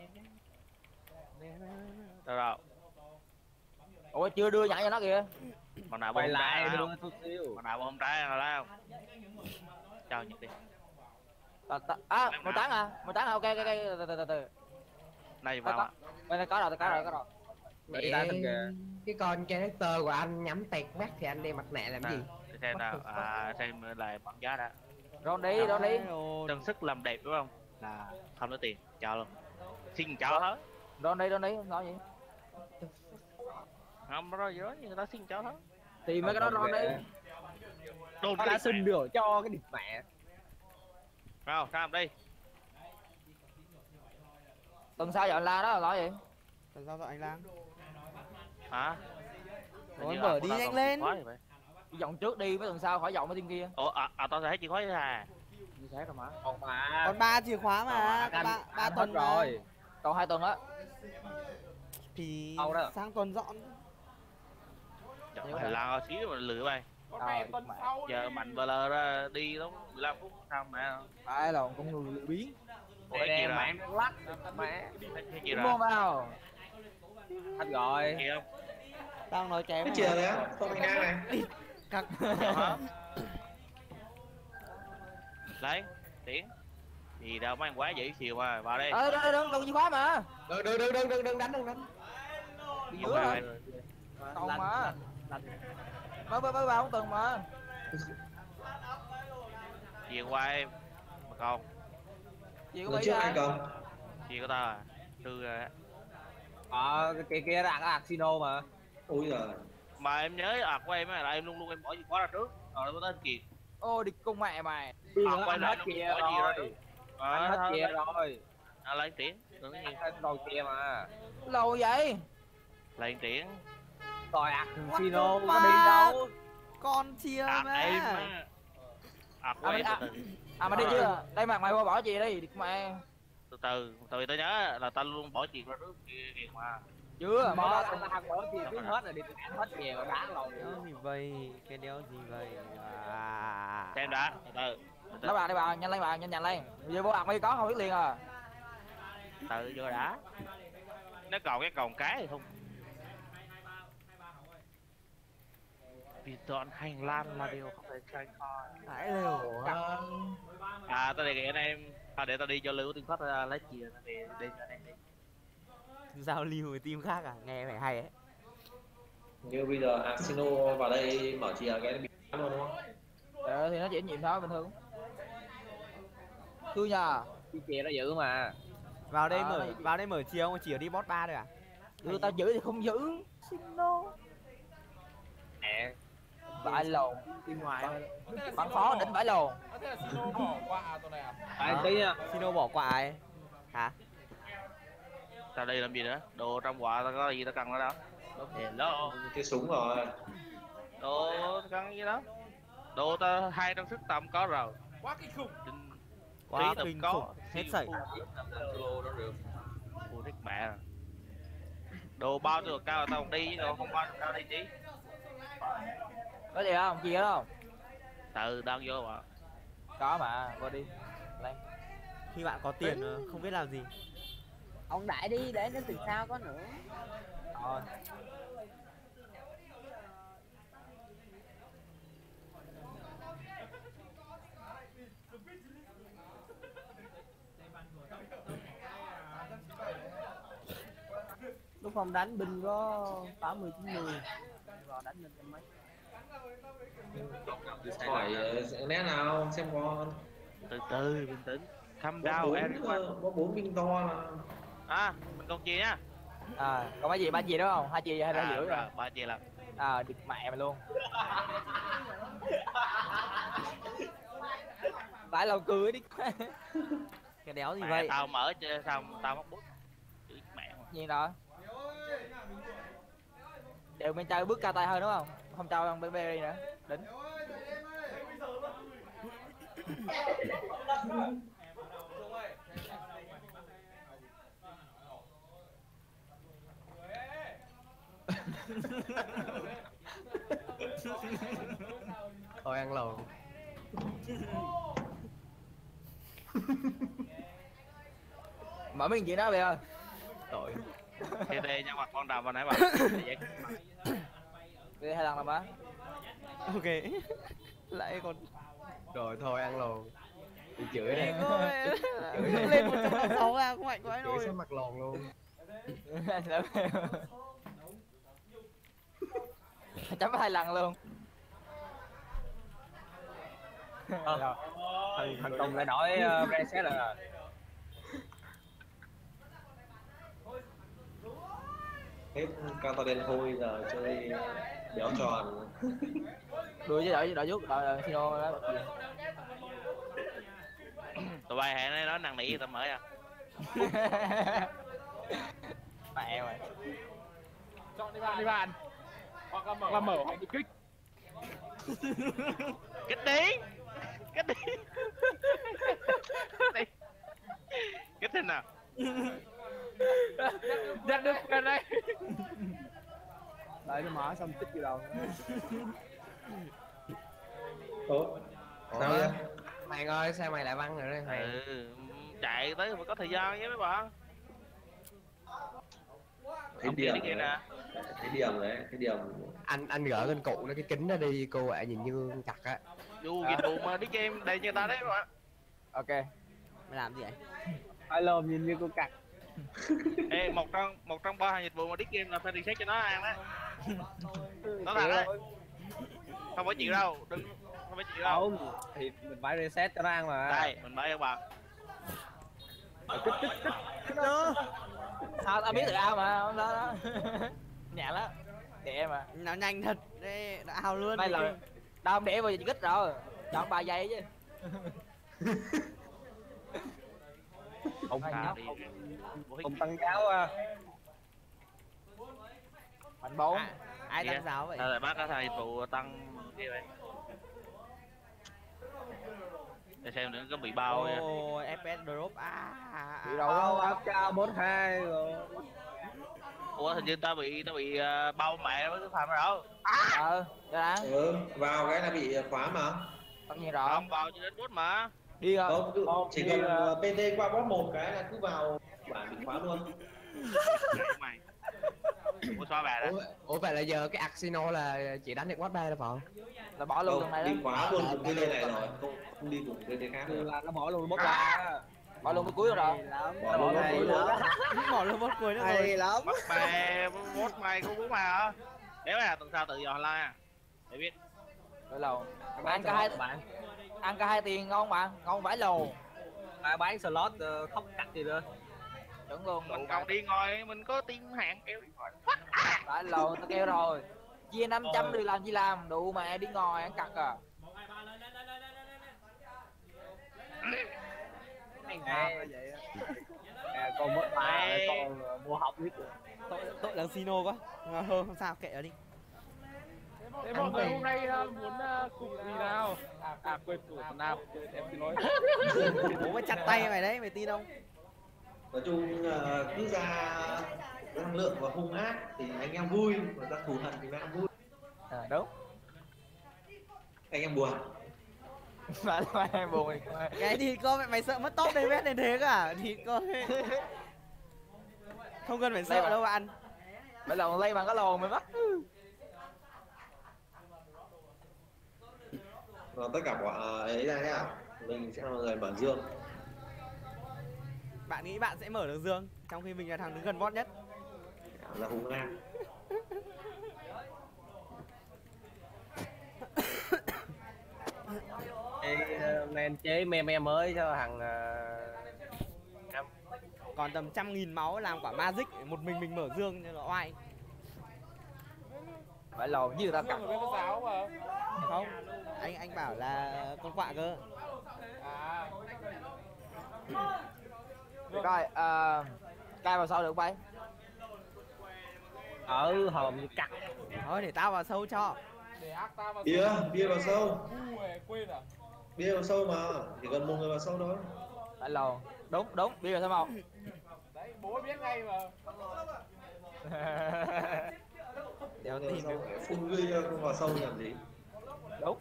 Rồi rồi. Ủa chưa đưa nhận cho nó kìa. Còn nào quay bông lại trái đưa không? chút xíu. Còn nào bông trái nào lá không? Cho Nhật đi. Ta, ta, à, một tán à, một tán à, ok ok ok, từ từ từ từ. Này Có vào có. ạ. Bên đây có rồi, có rồi, có rồi. Đi ra từng kìa. Cái con character của anh nhắm tẹt mắt thì anh đeo mặt nạ làm gì? Để xem nào, à xem lại bằng giá đã. Ron đi, Ron đi. Tân sức làm đẹp đúng không? Là không có tiền, cho luôn. Xin cho hết. Ron đi, Ron đi, không nói gì. Không có gì đó, người ta xin cho hết. Thì mấy cái đó Ron đi. Đồn Nó đã xin được cho cái địt mẹ. Nào, làm đi. Tuần sau dọn la đó là nói gì? Tuần sau dọn anh Lang. Hả? Ôi mở đi nhanh lên. Dọn trước đi, mấy tuần sau khỏi dọn mấy team kia. Ủa, à, à tao sẽ hết chìa khóa chứ à? Như thế rồi mà. Còn mà. Còn ba chìa khóa mà, Anh, ba ba anh tuần hết rồi. Còn hai tuần á. Thì Đâu đó. sang tuần dọn. Trời ơi, lao xíu mà lừa bay. Mẹ tuần sau. Giờ mạnh bờ lờ ra đi đúng mười lăm phút sao mẹ. Ai là con người lười biếng. Ủa hết gì rồi? Mẹ nó lắc. Mẹ. Hết gì Mua rồi? vào. Hết rồi. Gì không? Tao nói chém. Cái chìa đấy á, không anh đang này. Cắt. Lấy, tiến. Gì đâu mấy anh quá dễ xìu mà, vào đây. Ơ đâu đâu đâu chìa khóa mà. Đừng đừng đừng đừng đừng đừng đánh đừng đánh. Đi giữa rồi. Còn mà. Mới mới mới vào không tuần mà. Gì qua em. Mà con. Gì của Lần Mỹ trước ra. anh còn. Gì của tao à? Sư rồi á. Ờ, cái kia kia là cái casino mà. Ôi giời. Mà em nhớ ạc của em á là em luôn luôn em bỏ chìa khóa ra trước. Rồi nó tên Kiệt. Ô đi cung mẹ mày. Ạc của em là hết em kia bỏ gì ra rồi. trước. Anh hết kia rồi. À lấy tiền. Đừng có gì. Anh đầu kia mà. Lâu vậy? Lấy tiền. Rồi ạc casino the có đi fuck? đâu. Con chia Ạc mà. em á. Ạc của À, em à, từ từ. à mà đi chưa? Đây mặt mày qua bỏ gì đi, đi mẹ. Từ từ, từ từ tao nhớ là tao luôn bỏ chìa ra trước kia kìa mà. chưa mà thằng thằng bữa kia cứ hết rồi đi ăn hết về rồi đá rồi. Đéo gì vậy, cái đéo gì vậy à. Xem đã, từ Nó bà đi bà, nhanh lên bà, nhanh nhanh lên. Giờ vô ạc mới có không biết liền à. từ vô đã. Nó còn cái còn cái thì không. Vì chọn hành lang là điều không thể tránh khỏi. Hãy liều. À tao đề nghị anh em à, để tao đi cho lưu tiếng phát ra lấy chìa để đi cho anh em đi. Giao lưu với team khác à, nghe phải hay ấy. Như bây giờ Arsenal vào đây mở chìa cái bị luôn đúng không? Ờ thì nó chỉ nhiệm thôi bình thường. Thư nhà. Cái chè nó giữ mà. Vào đây À, mở này- vào đây mở chiều mà chỉ ở đi boss ba thôi à? Ừ, tao giữ thì không giữ. Xin no. Nè. Vãi lồn. Bên ngoài. Bắn phó đỉnh vãi lồn. Ờ, thế là Sino bỏ qua tuần này à? Tại tí nha. Sino bỏ quả ấy. Hả? Tao đi làm gì nữa? Đồ trong quả tao có gì tao cần nó đâu. Hello. Cái súng rồi. Đồ tao cần cái gì đó. Đồ tao hai trăm sức tầm có rồi. Quá kinh khủng. Quá Trí kinh có. khủng, hết sảy. Ủa thích mẹ rồi. Đồ bao nhiêu cao là tao không đi chứ đồ không bao nhiêu cao đi chứ. Có gì không? Chia không? Từ đang vô mà. Có mà, vô đi. Lên. Khi bạn có tiền ờ, không biết làm gì. Ông đại đi để nó từ sau có nữa. Thôi. Lúc không đánh binh có tám mươi chín mươi. Vào đánh lên trăm mấy. Hỏi uh, nét nào xem con. Từ từ bình tĩnh. Calm Có down bốn, everyone. uh, có bốn binh to mà. À mình còn chia nhá. À, còn mấy gì ba gì đúng không? Hai chia hay ba À, giữa rồi. rồi, ba chia là. À, địt mẹ mày luôn. Phải lâu cười đi. Cái đéo gì Mẹ, vậy? tao mở chơi sao tao móc bút. Chửi mẹ mà. Gì đó. Đều bên chơi bước cao tay hơn đúng không? Không cho ông bê bê đi nữa. Đỉnh. Thôi ăn lồn. Mở miếng chuyện đó bây giờ. Tội. Thế đây nha mặt con đào vào nãy bà. Đi hai lần là má. Ok. Lại còn Rồi thôi ăn lồn. Bị chửi Mẹ đây. ơi. Lên một trăm sáu à, không mạnh quá Chửi rồi. xuống mặt lồn luôn. Chấm hai lần luôn. Ờ. Thằng thằng Tùng lại đổi uh, reset rồi. Hết cao to đen thôi giờ chơi béo tròn. Đuổi chứ đợi đợi chút đợi Sino đó. Tụi bay hẹn đây nói năn nỉ tao mở à. Mẹ mày. Chọn đi bạn đi bạn. Hoặc là mở, hoặc là mở hoặc đi kích. Kích đi. Kích đi. Đi. Kích thế nào? Nhận được quyền đây. Đợi cho mở xong tích vô đầu. Ủa? Sao Ủa? vậy? Hoàng ơi sao mày lại băng rồi đây Hoàng? Ừ, chạy tới phải có thời gian với mấy bạn. Thấy Ông kia điểm đi kia rồi. nè. Thấy điểm đấy, thấy điểm. Anh anh gỡ lên cụ nó cái kính đó đi cô ạ, nhìn như chặt á. Dù ghi buồn mà đi game đây cho ta đấy các bạn. Ok. Mày làm gì vậy? Ai lồm nhìn như cô cặc. Ê, một trong một trong ba hàng dịch vụ mà đi game là phải reset cho nó ăn đấy. Nó là đấy. Không phải chịu đâu, đừng không phải chịu đâu. Không, thì mình phải reset cho nó ăn mà. Đây, mình mở cho bạn. Kích kích kích kích nó. Sao tao biết được ao mà, không đó đó. Nhẹ lắm. Để mà. Nó nhanh thật. Đây, đã ao luôn. Đây là đâu không để vào chỉ kích rồi. Chọn ba giây chứ. Ông Ta nhóc đi. ông tăng giáo à. Mạnh bốn. À, ai tăng giáo vậy? Tao lại bắt cái thằng dịch vụ tăng kia vậy. Để xem nữa có bị bao nha. Ồ, ép pê ét drop. À, à, Bị à. đâu Bao á. áp cao bốn hai rồi. Ủa hình như tao bị tao bị uh, bao mẹ với cái phạm rồi đâu. Ờ, cho đã. Ừ, vào cái là bị khóa mà. Tất nhiên rồi. Không vào cho đến bot mà. Đi rồi. Không, cứ, chỉ đi, cần uh... pê tê qua bot một cái là cứ vào bản bị khóa luôn. Mày. Ủa xóa bà đó. Ủa, ủa vậy là giờ cái Axino là chị đánh được bot ba đâu phải không? Là bỏ luôn tầng này đó. Đi khóa luôn cùng cái này rồi, không, không đi cùng pê tê khác nữa. Là nó bỏ luôn bot ba. Bỏ luôn cái cuối rồi. Bỏ luôn cái cuối luôn. Bỏ luôn bot cuối nữa rồi. Hay lắm. Bắt bè bot mày cũng muốn mà hả? Nếu là tuần sau tự do online à. Để biết. Rồi lầu. Ăn cả hai bạn. Ăn cả hai tiền ngon bạn, ngon vãi lồ. Ai bán slot uh, khóc cắt gì nữa. Chuẩn luôn. Mình còn đi ngồi mình có tiền hạn kêu đi ngồi. Vãi lồ tao kêu rồi. Chia năm trăm đi làm gì làm, đủ mà đi ngồi ăn cặt à. Nghe vậy á. Con mất ba con mua học biết rồi. Tội tội là Sino quá. Mà thôi không sao kệ nó đi. Thế mọi người hôm nay uh, muốn uh, cùng gì nào? À, à quên của Việt Nam, em xin lỗi. Bố mày chặt tay mày đấy, mày tin không? Nói chung uh, cứ ra năng lượng và hung ác thì anh em vui, mà ra thù hận thì anh em vui. À, đúng. Anh em buồn. Mà em buồn. Cái thì cô mày, mày sợ mất top đây đến thế cả thì cô không cần phải sợ đâu bạn. Bây giờ lây bằng cái lồn mày mất. Rồi tất cả quả ấy ra nhá, mình sẽ là người mở dương. Bạn nghĩ bạn sẽ mở được dương trong khi mình là thằng đứng gần bot nhất. Là hung ác. Nên chế meme mới cho thằng uh... còn tầm trăm nghìn máu làm quả magic một mình mình mở dương cho nó oai. Phải lồn như tao cắt. Không, anh anh bảo là con quạ cơ. À. Để coi, uh, cai vào sau được bay. Ở hòm như cắt. Thôi để tao vào sâu cho. Bia, bia vào sâu. Quên à? Bia vào sâu mà, chỉ cần một người vào sâu thôi. Phải lồn, đúng đúng, bia vào sâu một. Đấy, bố biết ngay mà. Đéo tin được. Phun ghi không vào sâu làm gì. Đúng.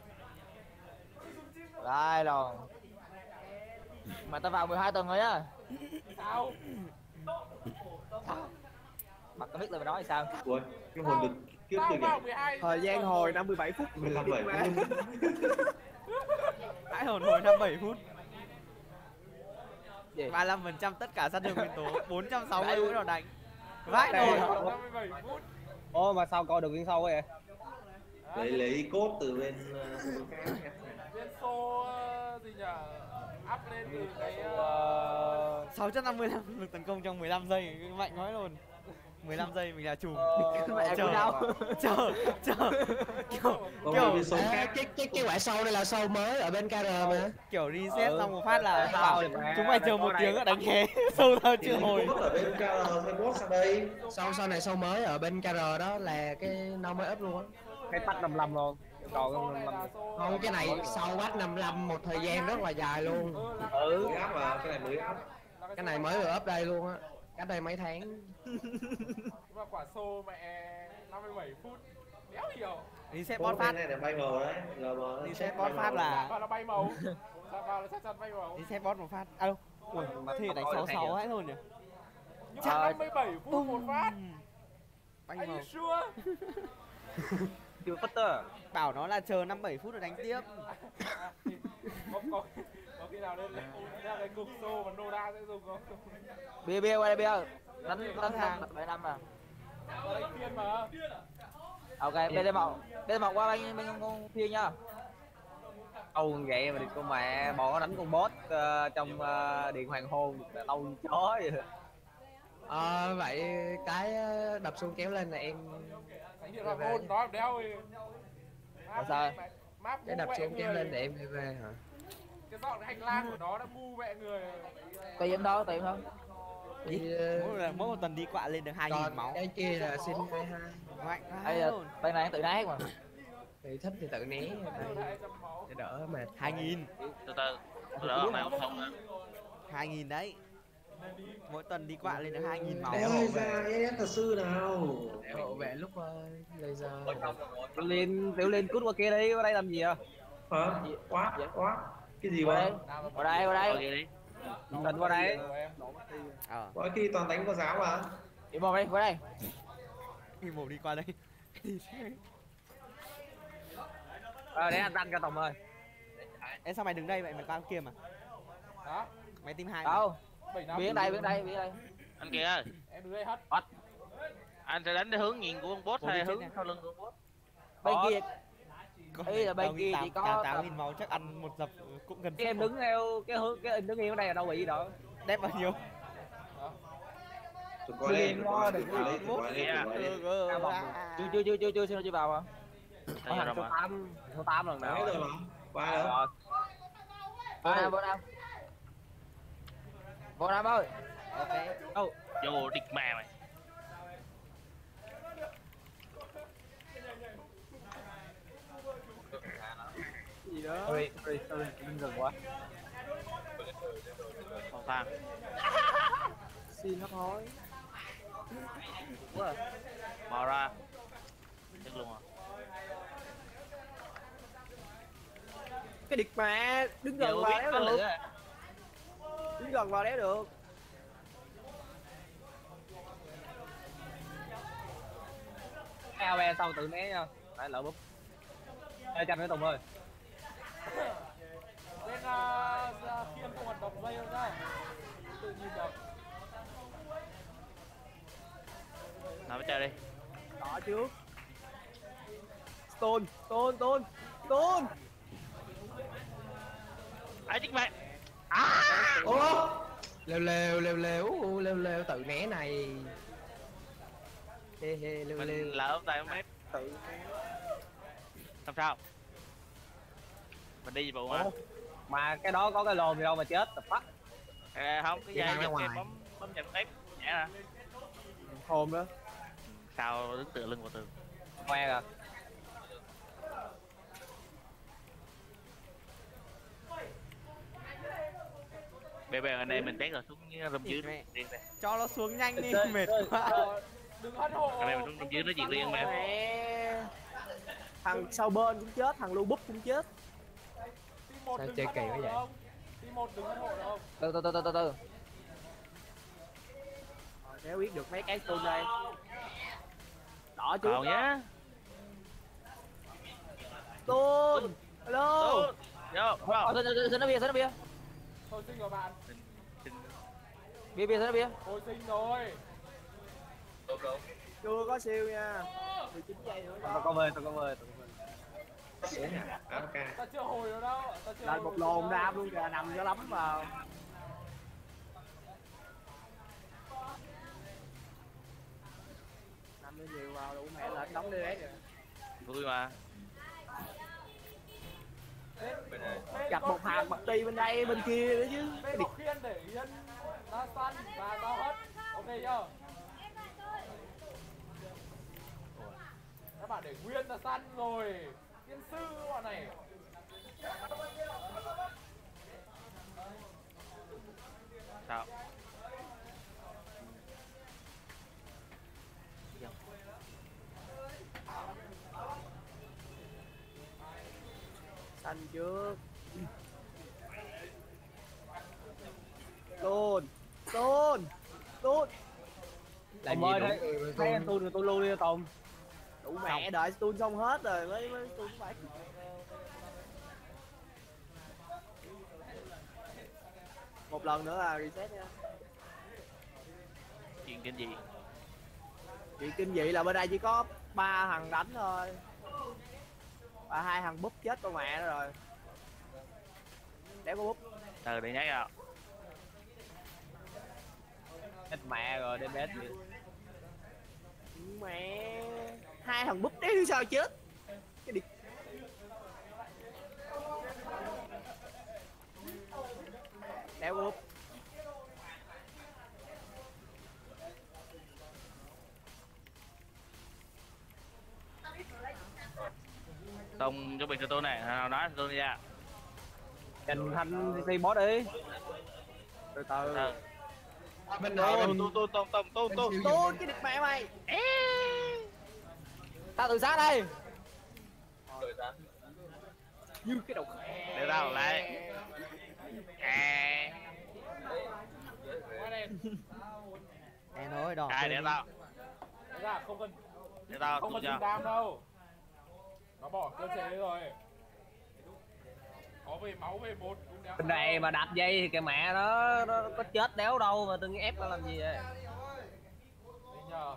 Đây rồi. Mà tao vào mười hai tầng rồi á. Sao? Mặt có biết là mày nói sao? Ui, cái hồn được kiếp từ kìa. Thời gian hồi năm mươi bảy phút. mười lăm bảy. Hãy hồn hồi năm mươi bảy phút. ba mươi lăm phần trăm tất cả sát thương nguyên tố, bốn trăm sáu mươi mũi nào đánh. Vãi rồi. năm mươi bảy phút. Ô mà sao coi được viên sâu vậy? Lấy lấy cốt từ bên Viên xô gì nhỉ? Up lên từ cái uh... sáu trăm năm mươi lăm lực tấn công trong mười lăm giây, mạnh nói luôn. mười lăm giây mình là chủ. Mẹ chờ đâu? chờ chờ kiểu kiểu à, cái cái cái quả sâu đây là sâu mới ở bên ca rờ mà. Kiểu reset xong một phát là bảo chúng mày chờ một tiếng nữa đánh thế. Sâu tao chưa hồi. Ở bên ca rờ thêm bot sang đây. Sau sau này sâu mới ở bên ca rờ đó là cái nâu mới up luôn á. Cái tắt năm mươi lăm luôn. Còn không, cái này sau bắt năm mươi lăm một thời gian rất là dài luôn. Ừ, mới up mà, cái này mới up. Cái này mới vừa up đây luôn á. Cách đây mấy tháng. Mà quả xô mẹ năm mươi bảy phút. Đéo hiểu. Reset bot phát. Này là bay màu đấy. Reset bot phát là vào là bay màu. Sao vào là chắc chắn bay màu. Reset bot một phát. Alo. Ui, mà thế đánh sáu sáu ấy luôn nhỉ. Chắc năm mươi bảy phút một phát. Bay Are màu. you sure? chưa phát tơ. Bảo nó là chờ năm bảy phút rồi đánh tiếp. Có, có, có khi nào lên ra cái cục xô mà Noda sẽ dùng không? Bia bia qua đây bia. Đánh đánh hàng bảy năm à. Có đánh phiên mà. Ok, bê đê một. bê đê một qua bên bên con phiên nha. Âu vậy mà đi con mẹ bọn nó đánh con boss uh, trong uh, điện hoàng hôn lâu như chó vậy. Ờ à, vậy cái đập xuống kéo lên là em Đánh điện hoàng hôn nó đeo rồi. Sao? Cái đập xuống kéo lên để em về về hả? Cái dọn hành lang của nó đã bu mẹ người. Tùy em thôi, tùy em thôi. Thì, mỗi lần mỗi một tuần đi quạ lên được hai nghìn máu. Cái kia là xin hai hai. Mạnh Đây là bên này tự nát mà. Thì thích thì tự né để đỡ mệt. hai nghìn. Từ từ. Từ đó này không thông. hai nghìn đấy. Mỗi tuần đi quạ lên được hai nghìn máu. Ê ra ép thật sư nào. Hộ vệ lúc ơi, laser. Tiểu Liên, Tiểu Liên cút qua kia đi, qua đây làm gì à? Hả? Quá, quá. Cái gì Qua vậy? đây, qua đây, qua đây. đi. Tình qua đây. Ờ. Mỗi khi toàn đánh có giáo mà. Đi một đi, qua đây. Đi một đi qua đây. Ờ, để anh tăng cho Tùng ơi. Ê sao mày đứng đây vậy, mày qua kia mà. Hả? Mày team hai. Đâu? Biến đây, biến đây, biến đây. Anh kia ơi. Em đứng đây hết. Bắt. Anh sẽ đánh cái hướng nhìn của con boss hay hướng sau lưng của boss? Bên kia. Ý là bên kia chỉ có tám nghìn máu chắc ăn một dập cũng gần. Cái em đứng theo cái hướng cái em đứng yên ở đây là đâu bị gì đâu. Đép bao nhiêu? Tụi coi lên, tụi coi lên, tụi coi lên, tụi coi lên, tụi coi lên. Chưa chưa chưa chưa chưa chưa chưa vào à? Có thằng số tám, số tám lần nào. Rồi mà. Qua đâu? Vô Nam, vô Nam. Vô Nam ơi. Ok. Đâu? Vô địch mẹ mày. Gì đó? Sorry, sorry, sorry, đừng gần quá. Không thang. Xin nó thôi. Quá. Bỏ ra. Chết luôn à. Cái địch mà đứng gần vào đéo được. Đứng gần vào đéo được. a o e sau tự né nha. Phải lỡ búp. Ê tranh với Tùng ơi. Bên khi em không hoạt động dây ra. Tự nhìn được. Nào chơi đi. Đó trước. Stone, Stone, Stone, Stone. Ai chết mẹ. À! Ủa? Lêu lêu lêu lêu lêu lêu tự né này. Hê hê lêu lêu. Mình lỡ tay mét tự làm sao? Mình đi vụ mà. Mà cái đó có cái lồn gì đâu mà chết tập phát. À, không cái dây giật em bấm bấm chậm ép nhẹ nè. Hồn đó. Sao đứng tựa lưng vào tường. Ngoe à. Bây giờ anh em mình test rồi xuống râm dưới nó điên đây. Cho nó xuống nhanh đi, mệt quá. Đừng hất hộ. Anh em mình xuống râm dưới nó chuyện riêng mà. Thằng sau bên cũng chết, thằng lưu búp cũng chết. Sao chơi kỳ quá vậy? Team một đừng hất hộ được không? Từ từ từ từ từ từ. Nếu biết được mấy cái stone đây. Đỏ chú. Còn nhá. Stone. Hello. Vô, Ờ, xin xin nó bia, xin nó bia. Hồi sinh rồi bạn. Bia bia, xin nó bia. Hồi sinh rồi. Chưa có siêu nha. mười chín giây nữa. Tao có về, tao có về, tao có về. Ta chưa hồi nữa đâu. Ta chưa. Lên một lồn đam luôn kìa, nằm cho lắm vào. Nằm nó nhiều vào đủ mẹ lên đóng đi đấy. Vui mà. Gặp một hàng bật ti bên đây bên kia nữa chứ. Bên một khiên để yên ra săn và tao hất. Ok chưa? Các bạn để nguyên là săn rồi. Tiên sư bọn này. Sao? Xanh trước. Tôn. Tôn. Tôn. Tùng ơi, thấy, thấy anh Tôn rồi tôi lưu đi Tùng. Đủ mẹ đợi Tôn xong hết rồi mới mới Tôn phải. Một lần nữa là reset nha. Chuyện kinh dị. Chuyện kinh dị là bên đây chỉ có ba thằng đánh thôi. Và hai thằng búp chết con mẹ nó rồi. Đéo có búp. Từ để nhắc vào. Chết mẹ rồi đêm bét gì. Mẹ. Hai thằng búp đấy sao chết. Cái đi. Đéo có búp. Tông chuẩn bị cho tôi này, nào nói tôi ra. Trình thanh si boss đi. Từ từ. Ừ. Bên này tôn tôn tôn tôn tôn tôn Tôn cái địch mẹ mày. Tao tự sát đây. Như cái đầu để tao lại. À. Em nói đỏ. Ai để tao. Đấy là không cần Để tao không cứu cần cho. đam đâu. Nó bỏ cơ chế rồi. Có về máu về một cũng đéo. Bên này mà đạp dây thì cái mẹ nó nó có chết đéo đâu mà từng ép nó làm gì vậy? Đi nhờ.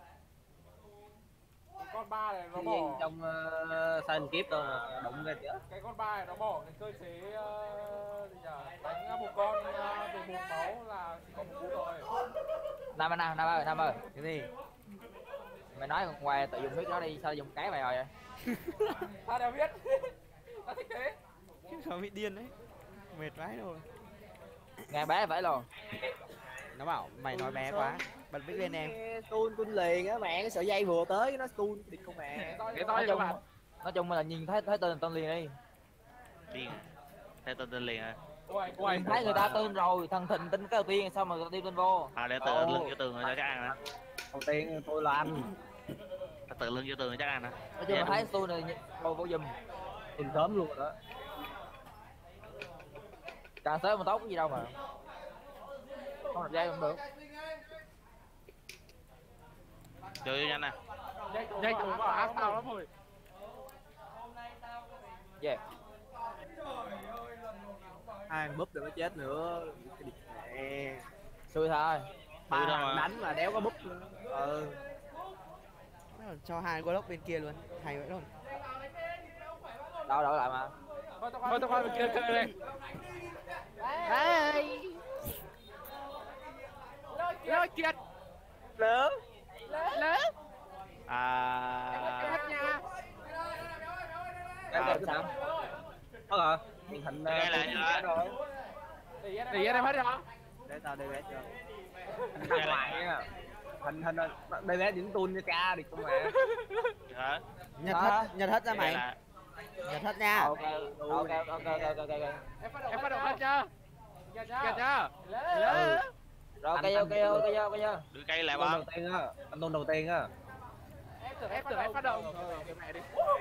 Cái con ba này nó Cái bỏ gì trong uh, Silent Kiếp đâu mà đụng ra chết. cái con ba này nó bỏ cái cơ chế uh, gì nhờ? Đánh một con uh, về một máu là chỉ có một cú rồi. Nam ơi, Nam ơi, Nam ơi. Cái gì? Mày nói ngoài tự dùng huyết nó đi, sao dùng cái mày rồi vậy? Tao đều biết. Tao thích thế. Sao bị điên đấy. Mệt vãi rồi. Nghe bé vậy luôn. Nó bảo mày nói bé quá. Bật mic lên em. Tun tun liền á mẹ, cái sợi dây vừa tới nó tun địch con mẹ. Cái to vậy các bạn. Nói chung là nhìn thấy thấy tên tên liền đi. Liền. Thấy tên tên liền à. Nhìn thấy người ta tên rồi, thằng Thịnh tin cái đầu tiên sao mà tiêu tên vô. À để tự lưng cho tường rồi cho chắc ăn hả? Đầu tiên tôi là anh. Tự lưng cho tường rồi chắc ăn hả? Nói chung là thấy tôi này vô vô giùm. Tin sớm luôn rồi đó. Càng sớm mà tốt cái gì đâu mà. Không được dây không được. Chơi cho nhanh nè. Dây chủ vào áp tao lắm rồi. Yeah. Ai búp được nó chết nữa. Cái địch mẹ. Xui thôi. Ba thằng đánh mà đéo có búp nữa. Ừ. Cho hai con lốc bên kia luôn. Hay vậy luôn. Đâu đâu lại mà. Thôi tao qua bên kia chơi đây. Đây. Lỡ kiệt. Lớn. Lớn. À. Cái này sao? Có rồi. Thành Nghe lại rồi. Thì em hết rồi. Để tao đi bé cho. Thằng lại á. Thành thành đây bé điểm tun cho ca đi con mẹ. Hả? Nhật hết, nhật hết ra mày. Là... Nhật hết nha. Ok ok ok ok ok ok. Em bắt đầu hết chưa? Kìa chưa? Lớn. Rồi cây vô cây vô cây vô cây vô. Đưa cây lại Tôn ba. đầu tiên á. Anh tôn đầu tiên á. Em tưởng em tưởng em phát động. Thôi cái mẹ đi.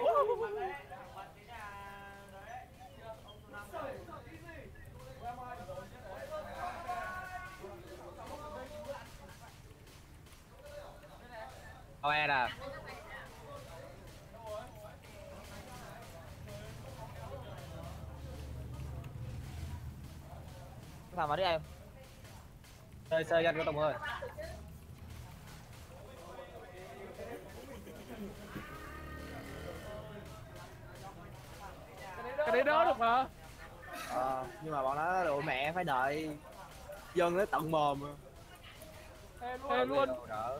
Thôi e nè. Làm mà đi em. Chơi chơi danh của Tùng ơi. Cái đấy đỡ được hả? Ờ, nhưng mà bọn nó đội mẹ phải đợi dân tới tận mồm. Thế luôn. Đỡ.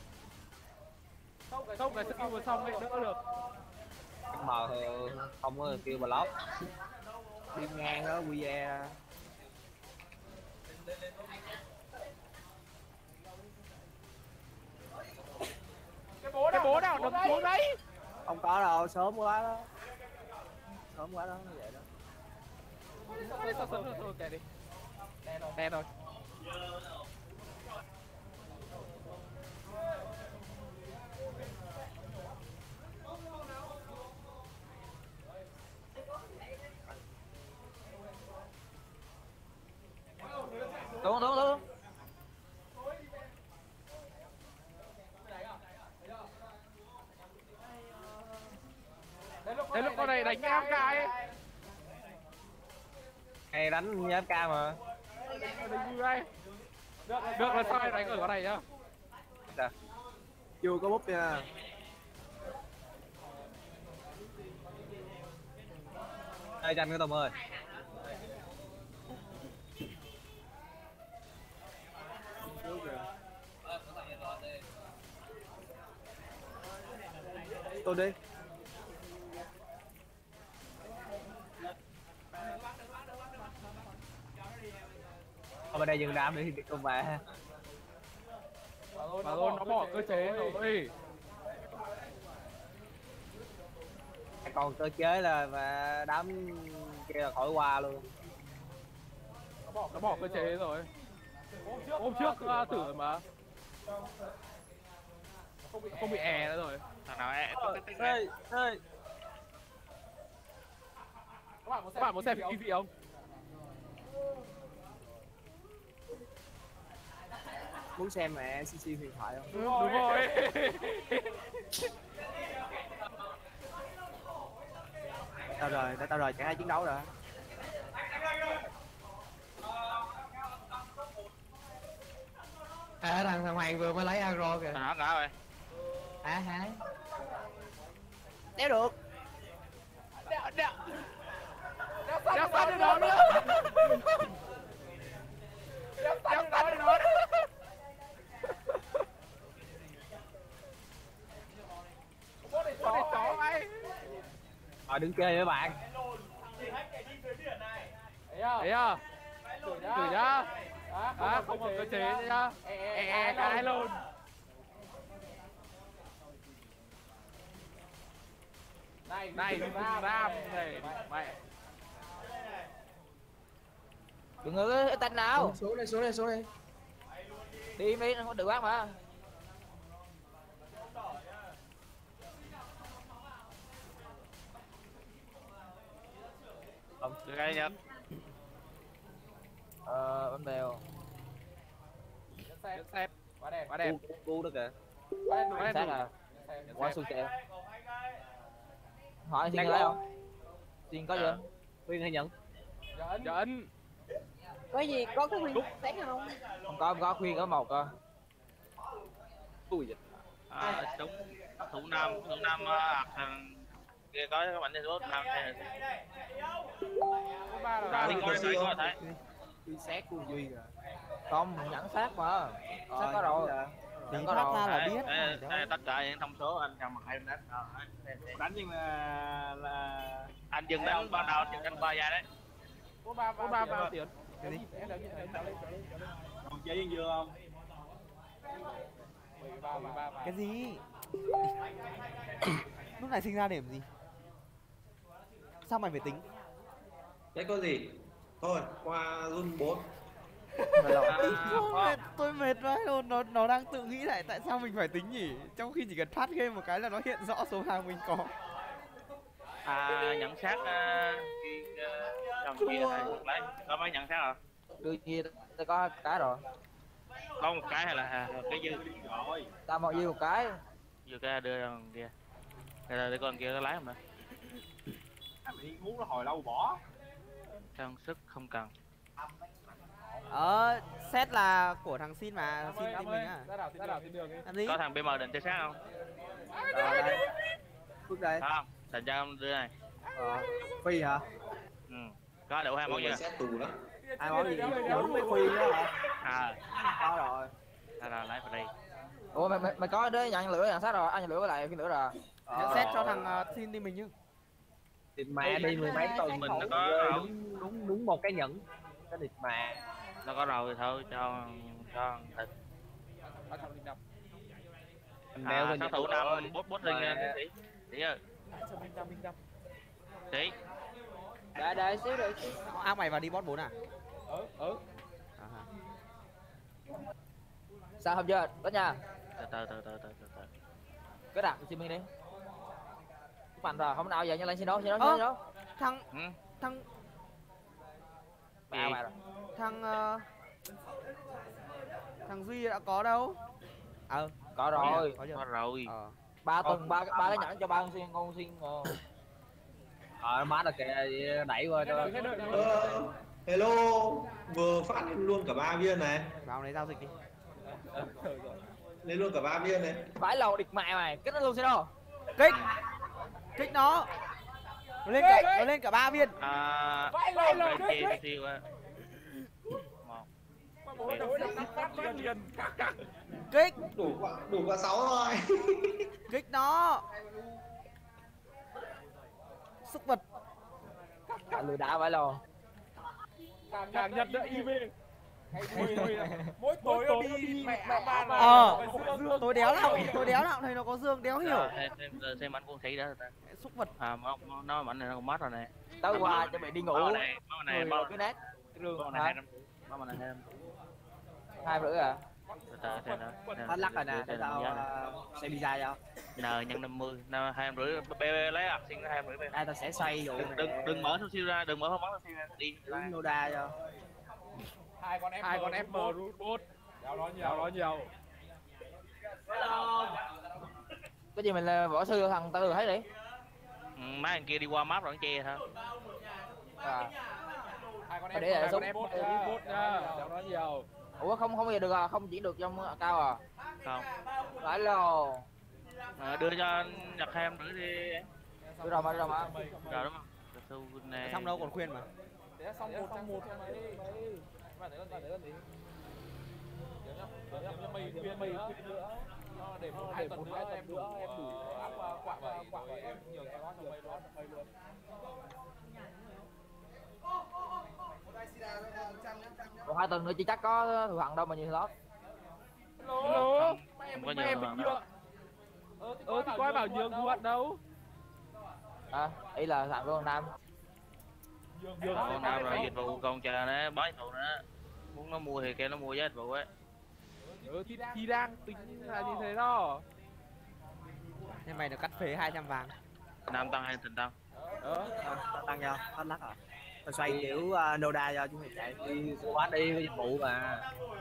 Không cái skill vừa xong ấy đỡ được. Mờ không có kêu mà lót. Đi ngang đó quy ra. Cái bố cái bố nào đập xuống đấy. Không có đâu, sớm quá đó. Sớm quá đó, nó vậy đó. Sao sớm rồi thôi kệ đi. Đen rồi. Đúng đúng đúng. Đến lúc con này đánh em cái. Hay đánh như ép ca mà. Đánh vui đây. Được được là sao em đánh ở con này nhá. Dạ. Chưa có búp nha. Chơi danh của Tùng ơi. Tôi đi. Ở bên đây dừng đám đi con mẹ. Mà luôn nó bỏ cơ chế rồi. Còn cơ chế là mà đám kia là khỏi qua luôn. Nó bỏ nó bỏ cơ chế rồi. Hôm trước uh, thử rồi mà. Không bị không bị è nữa rồi. Thằng nào e Ơi, ơi, ơi. Các bạn muốn xem phim gì không? Muốn xem mẹ xê xê huyền thoại không? Ừ, đúng rồi. Tao rồi, tao rồi, chẳng ai chiến đấu rồi. À thằng thằng Hoàng vừa mới lấy agro kìa. Thằng ngã rồi. À hả? Đéo được. Đéo đéo. Đéo sát được nó nữa. Đéo sát được nó nữa. Bố này chó mày. Ờ đứng chơi với bạn. Thấy à? Thử nhá. À, không có cơ chế nhá. E e cái luôn. Này, này, Ram này, mẹ. Đừng ngứa cái tên nào. Xuống đây, xuống đây, xuống đây. Đi đi, không có được quát mà. Không, được cái nhá. Ờ, bấm đều. Xem. Quá đẹp, quá đẹp. Cu đó kìa. Quá đẹp, Sát à. Quá xui kẹo. Hỏi xin lấy không? Xin có gì không? Khuyên hay nhận? Dẫn. Có gì có cái quyền sáng không? Không có, không có khuyên có một cơ. Ui dịch. À, đúng. Thủ Nam, Thủ Nam à, thằng kia có các bạn trên số Nam này. Ra thì coi coi coi thấy. Duy sát của Duy rồi. Không, nhẫn sát mà. Sát có rồi. Đừng có thoát ra là biết. Đây, đây tất cả những thông số anh trong mặt hai đánh. Đánh nhưng mà là Anh dừng đánh ban đầu dừng đánh ba giây đấy. Có ba có ba bao tiền. còn chơi với Dương không? Cái gì? Lúc này sinh ra điểm gì? Sao mày phải tính? Đấy có gì? Thôi, qua run bốn. Tôi, tôi mệt quá luôn, nó nó đang tự nghĩ lại tại sao mình phải tính nhỉ? Trong khi chỉ cần phát game một cái là nó hiện rõ số hàng mình có. À, nhận sát chồng kia này lấy có mấy nhận sát rồi? Đương nhiên tao có cái rồi. Có một cái hay là à, cái dư rồi? Tao một dư một cái. Dư cái đưa ra con kia. Đây để con kia nó lấy không nữa? Anh đi muốn nó hồi lâu bỏ. Trang sức không cần. Ờ, set là của thằng Xin mà, Xin team mình á. Ra đảo, ra đảo trên đường đi. Làm gì? Có thằng bê em định chơi sát không? Ờ, đây. Phước đây. Không, thành ra ông đưa này. Ờ, Phi hả? Ừ. Có đủ hai món gì? Xét tù đó. Hai món gì? Đúng với Phi đó hả? À. Có rồi. Là là lấy vào đây. Ủa mày mày, mày có đứa nhận lửa nhận sát rồi, anh nhận lửa với lại phiên lửa rồi. Nhận set cho thằng uh, Xin team mình chứ. Địt mẹ đi mười mấy tuần Mình nó có đúng đúng đúng một cái nhẫn. Cái địt mẹ. Nó có rồi thì thôi cho cho thịt. À, sát thủ năm bốt bốt linh tiến sĩ. Sĩ ơi. Sĩ. Đợi đợi xíu đợi xíu. À mày vào đi boss bốn à? Ừ, ừ. À hả. Sao không chưa? Đó nha. Từ từ từ từ từ từ. Cứ đặt xin mình đi. Mạnh rồi, không nào giờ như lên xin đấu, xin đấu, xin đấu. Thằng Ừ. thằng Ba bà rồi. thằng uh, thằng Duy đã có đâu? Ờ, có rồi. Có, Có rồi. Ờ. Ba tuần ba ba cái nhẫn cho ba con xin con xin. Ờ. Ờ má là kìa đẩy qua cho. Ờ, hello, vừa phát lên luôn cả ba viên này. Vào lấy giao dịch đi. Lên luôn cả ba viên này. Phải lầu địch mẹ mày, kết nó luôn xin đâu. Kích. Kích nó. Nó lên cả nó lên cả ba viên. À, Vãi lầu lầu chia kích. cái tiêu á. Một. Kích. Đủ quả đủ quả sáu rồi. Kích nó. Sức vật. Cả lừa đảo phải lầu. Càng càng nhật nữa i vê. Mỗi tối nó đi mẹ ba mà. Ờ. Tôi đéo nào, tôi đéo nào thấy nó có dương đéo hiểu. Xem xem bắn con sĩ đó ta. Xúc vật. À nó bắn này nó còn mất rồi nè. Tới qua cho mày đi ngủ. Máu này, máu này, máu cái nét. máu này hai năm. Máu này hai năm. Hai rưỡi à? Phát lắc rồi nè, để tao xe pizza cho. N nhân năm mươi, hai em rưỡi B lấy à, xin hai em rưỡi. Đây tao sẽ xoay vụ đừng, đừng, đừng mở số siêu ra, đừng mở không bắn siêu ra đi. Đứng Noda cho. Hai con F hai con F M rút. Đào nó nhiều, nó nhiều. Cái gì mình là võ sư thằng tao được thấy đi. Ừ, mấy anh kia đi qua map rồi che thôi. À. Hai con Để F lại hai con F một rút nha, đào nó nhiều. Ủa không không bao giờ được à, không chuyển được trong cao à? Không. Phải lồ. À, đưa cho Nhật hai em rưỡi đi. Đưa rồi mà đưa rồi mà. Rồi đúng không? Xong đâu còn khuyên mà. Để xong một trong một cho mấy mấy. Mà để con để con gì? Để nhá. Để nhá mày khuyên mày khuyên nữa. Nó để một hai tuần nữa em nữa em đủ áp quạ bảy quạ bảy em nhường cho nó cho mày nó mày luôn. Còn hai tuần nữa chỉ chắc có thù hận đâu mà nhiều lắm. Hello. Em em em mình nhượng. Ờ thì coi bảo nhường thù hận đâu. À, ý là thằng con Nam. Nhường con Nam rồi dịch vụ còn chờ nó bói thù nữa. Muốn nó mua thì kêu nó mua giá dịch vụ ấy. Ừ thì, thì đang tính là như thế đó. Thế mày được cắt phế hai trăm vàng. Nam tăng hay Thịnh tăng? Ờ, tăng cho, phát lắc à. Tao xoay kiểu uh, Noda cho chúng mày chạy đi quát đi cái dịch vụ mà.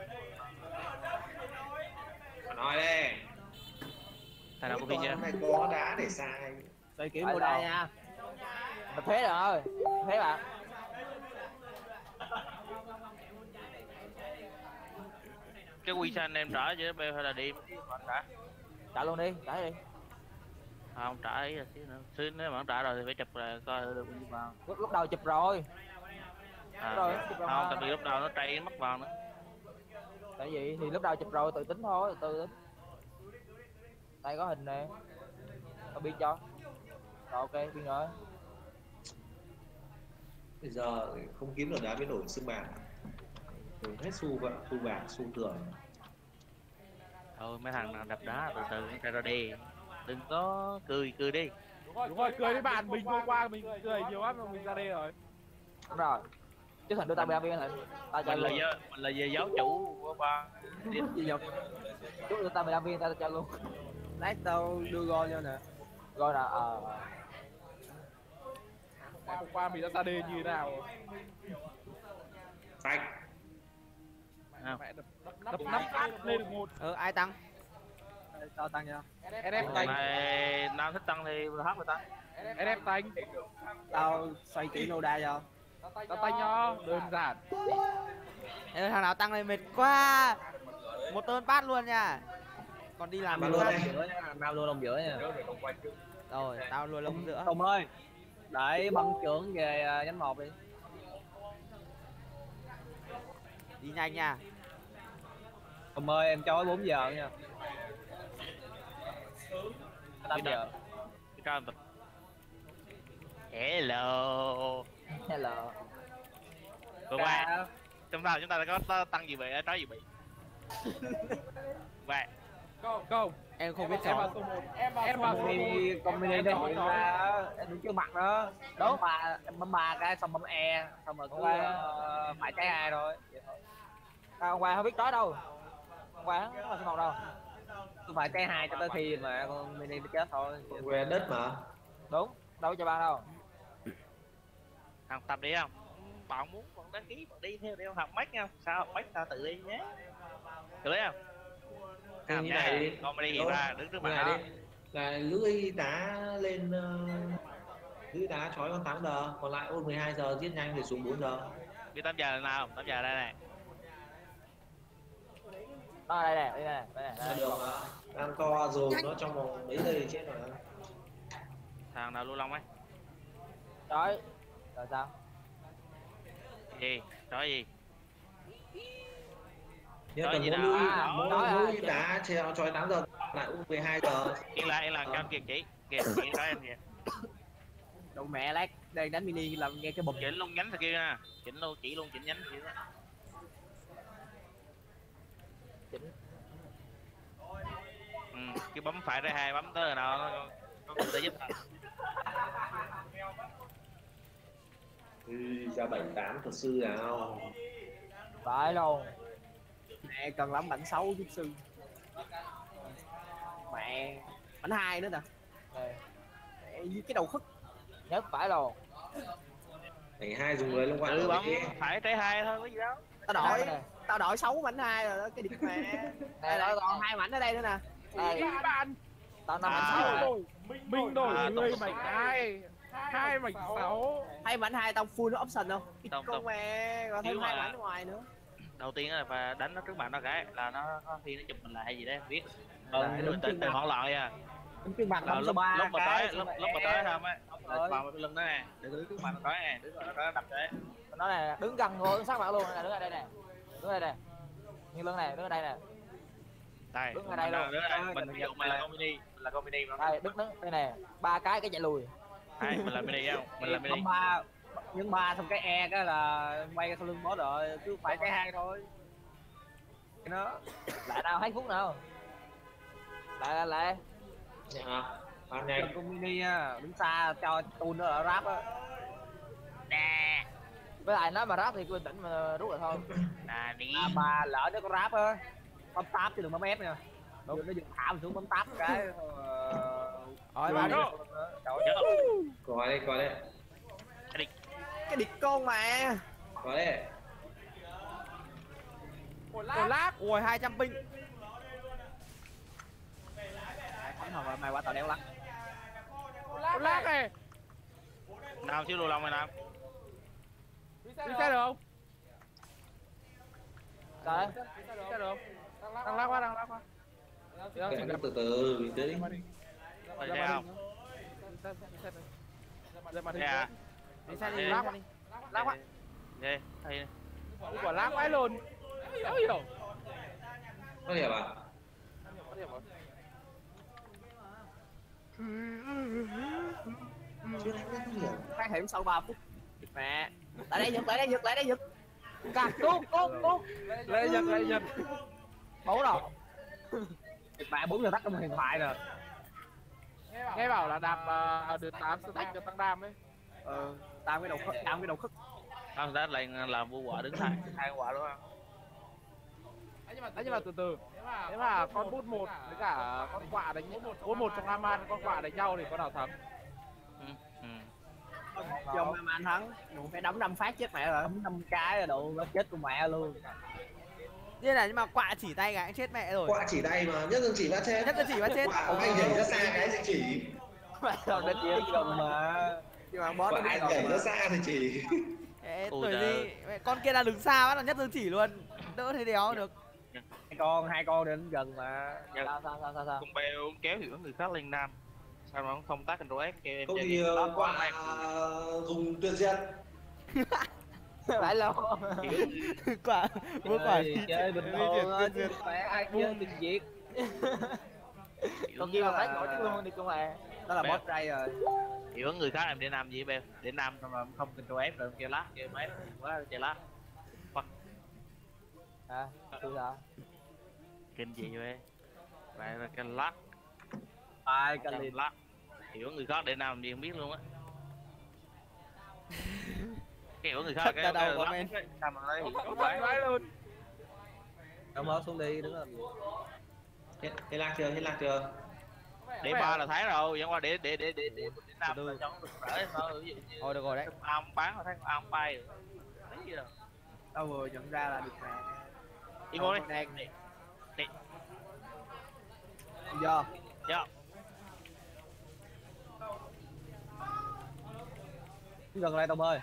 Nói đi. Thằng nào có pin chưa? Mày có đá để xài. Xoay kiểu Noda nha. Mà thế rồi, thế bạn. Cái quy xanh em trả chứ bây hay là đi trả? Trả luôn đi, trả đi. À, không trả ý là xíu nữa. Xíu nếu mà không trả rồi thì phải chụp là coi được bao nhiêu vào. Lúc, lúc đầu chụp rồi. À, rồi, chụp rồi không, tại vì lúc đầu nó trây mất vào nữa. Tại vì thì lúc đầu chụp rồi tự tính thôi, từ tính. Đây có hình nè. Tao biết cho. Rồi ok, biết rồi. Bây giờ không kiếm được đá biến đổi xương bạc. Rồi hết xu vậy, xu bạc, xu thường. Thôi mấy thằng nào đập đá từ từ ra ra đi. Đừng có cười cười đi. Đúng rồi, đúng rồi cười đi bạn, mình hôm qua mình cười nhiều lắm mà mình ra đây rồi. Đúng rồi. Chứ thằng đưa tao bên hình. Tao mình là do, mình là về giáo chủ của ba. Gì vậy? Chú đưa tao mười lăm viên tao cho luôn. Lát tao đưa gol cho nè. Gol là ờ hôm qua mình đã ra đây như thế nào? Phanh. Mẹ đập đập năm phát lên được một. Ừ, ai tăng? Tao tăng cho. ét ép tăng. Này nào thích tăng thì hát mà tăng. ét ép tăng. Tao xoay kỹ Noda cho. Tao tăng cho, đơn giản. Ê, thằng nào tăng lên mệt quá. Một tên pass luôn nha. Còn đi làm luôn giữa nha, nào luôn lòng giữa nha. Rồi, tao luôn lông giữa. Tùng ơi, để băng trưởng về uh, nhánh một đi. Đi nhanh nha. Tùng ơi, em cho bốn giờ nha. tám giờ. Hello. Hello. Vừa qua trong nào chúng ta đã có tăng gì vậy, trói gì bị. Vậy. Không, không. Em không biết em chọn. Em em vào Combini combini đây hiện ra em đứng trước mặt đó. Đó mà em bấm ba cái xong bấm E xong rồi cứ uh, phải trái hai thôi. À, hôm qua không biết nói đâu. Hôm qua không có một đâu. Cứ phải trái hai cho tới khi mà con mini nó chết thôi. Quen đất mà. Đúng, đâu cho bạn đâu. Thằng tập đi không? Bạn muốn còn đăng ký bạn đi theo đi học mách nha. Sao học mách ta tự đi nhé. Được đấy không? Cái này đi. Con đi hiện ra đứng trước mặt này đi. Là lưỡi đá lên uh, lưỡi đá chói con tám giờ, còn lại ôn mười hai giờ giết nhanh thì xuống bốn giờ. Biết tám giờ là nào? tám giờ đây này. Đó đây nè, đây nè, đây nè. Đây được mà. Đang co dồn nó trong vòng mấy giây chết rồi. Thằng nào lưu long ấy? Trời. Rồi sao? Gì? Nói gì? Nhưng còn mỗi lưỡi mỗi lưỡi đá treo chói tám giờ lại ôn mười hai giờ. Yên lại, yên là cho kiệt chỉ. Kiệt chỉ nói em kìa. Đâu mẹ lát đang đánh mini làm nghe cái bụp. Chỉnh luôn nhánh thằng kia nè. Chỉnh luôn, chỉ luôn chỉnh nhánh kia đó. Chỉnh. Ừ, cứ bấm phải ra hai bấm tới rồi nào nó nó tự giúp thôi. Ừ, ra bảy tám thật sự nào. Phải luôn. Mẹ cần lắm bảnh sáu chút sư. Mẹ bảnh hai nữa nè. Mẹ với cái đầu khức. Nhất phải rồi. Mày hai dùng người liên quan ừ, bấm phải trái hai thôi có gì đâu. Tao đổi tao đổi sáu bảnh hai rồi đó cái địch mẹ. Đây là còn hai bảnh ở đây nữa nè. Đây bạn. Tao năm À. sáu đổi mình đổi À, người tổng- mảnh hai hai mảnh sáu. Hai bảnh hai tao full option không? Tổng- Con tổng. mẹ còn thêm Nếu hai mà- bảnh ngoài nữa. Đầu tiên là phải đánh nó trước mặt nó cái là nó có khi nó chụp mình lại hay gì đấy không biết. Ờ, Ờ, đúng từ từ chừng hoảng loạn nha. Đúng phiên bản Là năm số lúc ba lúc mà cái, tới xong lúc rồi lúc mà e. tới không á, Rồi. vào cái lưng đó nè, đừng có đứng trước mặt nó tới nè, đứng rồi nó đập đấy. nó này đứng gần ngồi đứng sát mặt luôn này, đứng ở đây nè, đứng ở đây nè, như lưng này đứng ở đây nè, Đây, đứng ở đây mình- luôn. đứng ở đây, Ơi, mình đừng ví dụ giật mình là mà. con mini, mình là con mini mà. đây đứng đứng đây nè, ba cái cái chạy lùi. Đây, mình là mini không? Mình là mini. Bấm ba nhưng ba xong cái e cái là quay sau lưng boss rồi chứ không phải cái hai thôi. Nó Lại nào hai phút nào, lại lại lại. Dạ. Ăn nhanh. đừng con mini á, đứng xa cho tune nó ở rap á. Nè, Với lại nó mà ráp thì quên tỉnh mà rút rồi thôi. nè đi. À, mà lỡ nó có rap á, bấm táp chứ đừng bấm ép nha. Đúng nó dừng thảm xuống bấm táp cái. Rồi vào đi. Có đây, có đây. Cái địch con mà. Có đây. Ủa lát. Ui hai trăm ping. Không hợp mày qua tao đeo lắc. Ủa lát này. Nam chiếu đồ lòng mày Nam. Đi xe được không? Trời Đi xe được không? Đang lắc qua, đang lắc qua. Kệ nó từ từ bình tĩnh. Phải xe không? Xe à? Đi xe đi, lắc đi. Lắc quá. Đây, đây. Ủa lắc vãi luôn. Đéo hiểu. Có hiểu à? Có hiểu rồi. Chưa thấy không hiểu. Phát hiểm sau ba phút. Mẹ. Lại đây giật, lại đây giật, lại đây giật. cắt cút cút cút. Lấy giật, lấy giật. Bố đâu? Mẹ bốn giờ tắt trong điện thoại rồi. Nghe bảo là đạp uh, được tám stack được tăng đam ấy. Ờ, tao cái đầu khức, tao cái đầu khức. Tao đã lên làm vua quả đứng hai hai quả đúng không? Đấy nhưng mà từ từ. Nếu mà con bút một với cả con quạ đánh bút một trong Aman, con quạ đánh nhau thì con nào thắng? Ừ. Ừ. Dòng mà anh thắng, đủ phải đấm năm phát chết mẹ rồi, đấm năm cái là đủ nó chết của mẹ luôn. Như này nhưng mà quạ chỉ tay cái chết mẹ rồi. Quạ chỉ tay mà, nhất là chỉ bắt chết. Nhất là chỉ bắt chết. Quạ anh nhảy ra xa cái thì chỉ. Rồi nó chết gần mà. Nhưng mà boss Quạ nó anh biết nhảy gần ra mà. xa thì chỉ. Ê, Ôi tuổi trời. gì mẹ, con kia đang đứng xa bắt là nhất dương chỉ luôn, đỡ thế đéo được. Hai con, hai con đến gần mà. Dạ. Sao sao sao sao sao. Con bèo kéo hiểu người khác lên Nam. Sao nó không tác control F kêu em Không chơi thì game ờ, đó quạ dùng tuyệt diệt. Phải lâu. Quả mua quả Chơi bình thường thôi chứ không phải ai chơi tình diệt. Con kia mà phát nổi chứ luôn đi con mẹ. Đó là Bèo. boss ray rồi. hiểu người khác em để Nam gì bèo để Nam xong rồi không control F rồi em kêu lát kêu mấy quá chơi lát. À, tôi sao? Kinh gì vậy? Lại là cái lát. Ai cái Cái liền. lát. Hiểu người khác để Nam gì không biết luôn á. Cái hiểu người khác Thật cái là cái đầu lát comment. ấy, sao mà đây không phải vãi luôn. Ông mơ xuống đi, đứng làm gì? Hết, hết lạc chưa, hết lạc chưa? để ba là thấy rồi chẳng qua để để để để để để Nam là cho nó rỡ thôi ví dụ như Thôi được rồi đấy. ông bán mà thấy con ông bay rồi thấy gì đâu Tao vừa nhận ra là được nè. đi ngồi đi Đang đi đi do do gần lại tao ơi.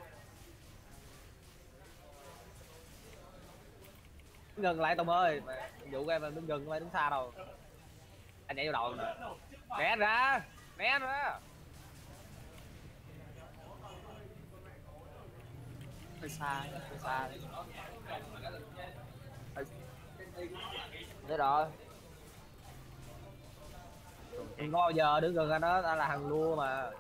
Gần lại tao ơi. Dụ em là đứng gần lại đứng xa đâu. Anh nhảy vô đầu nè. Né ra, né ra. Hơi xa, hơi xa. Thế rồi. Đừng có bao giờ đứng gần anh đó, ta là thằng lua mà.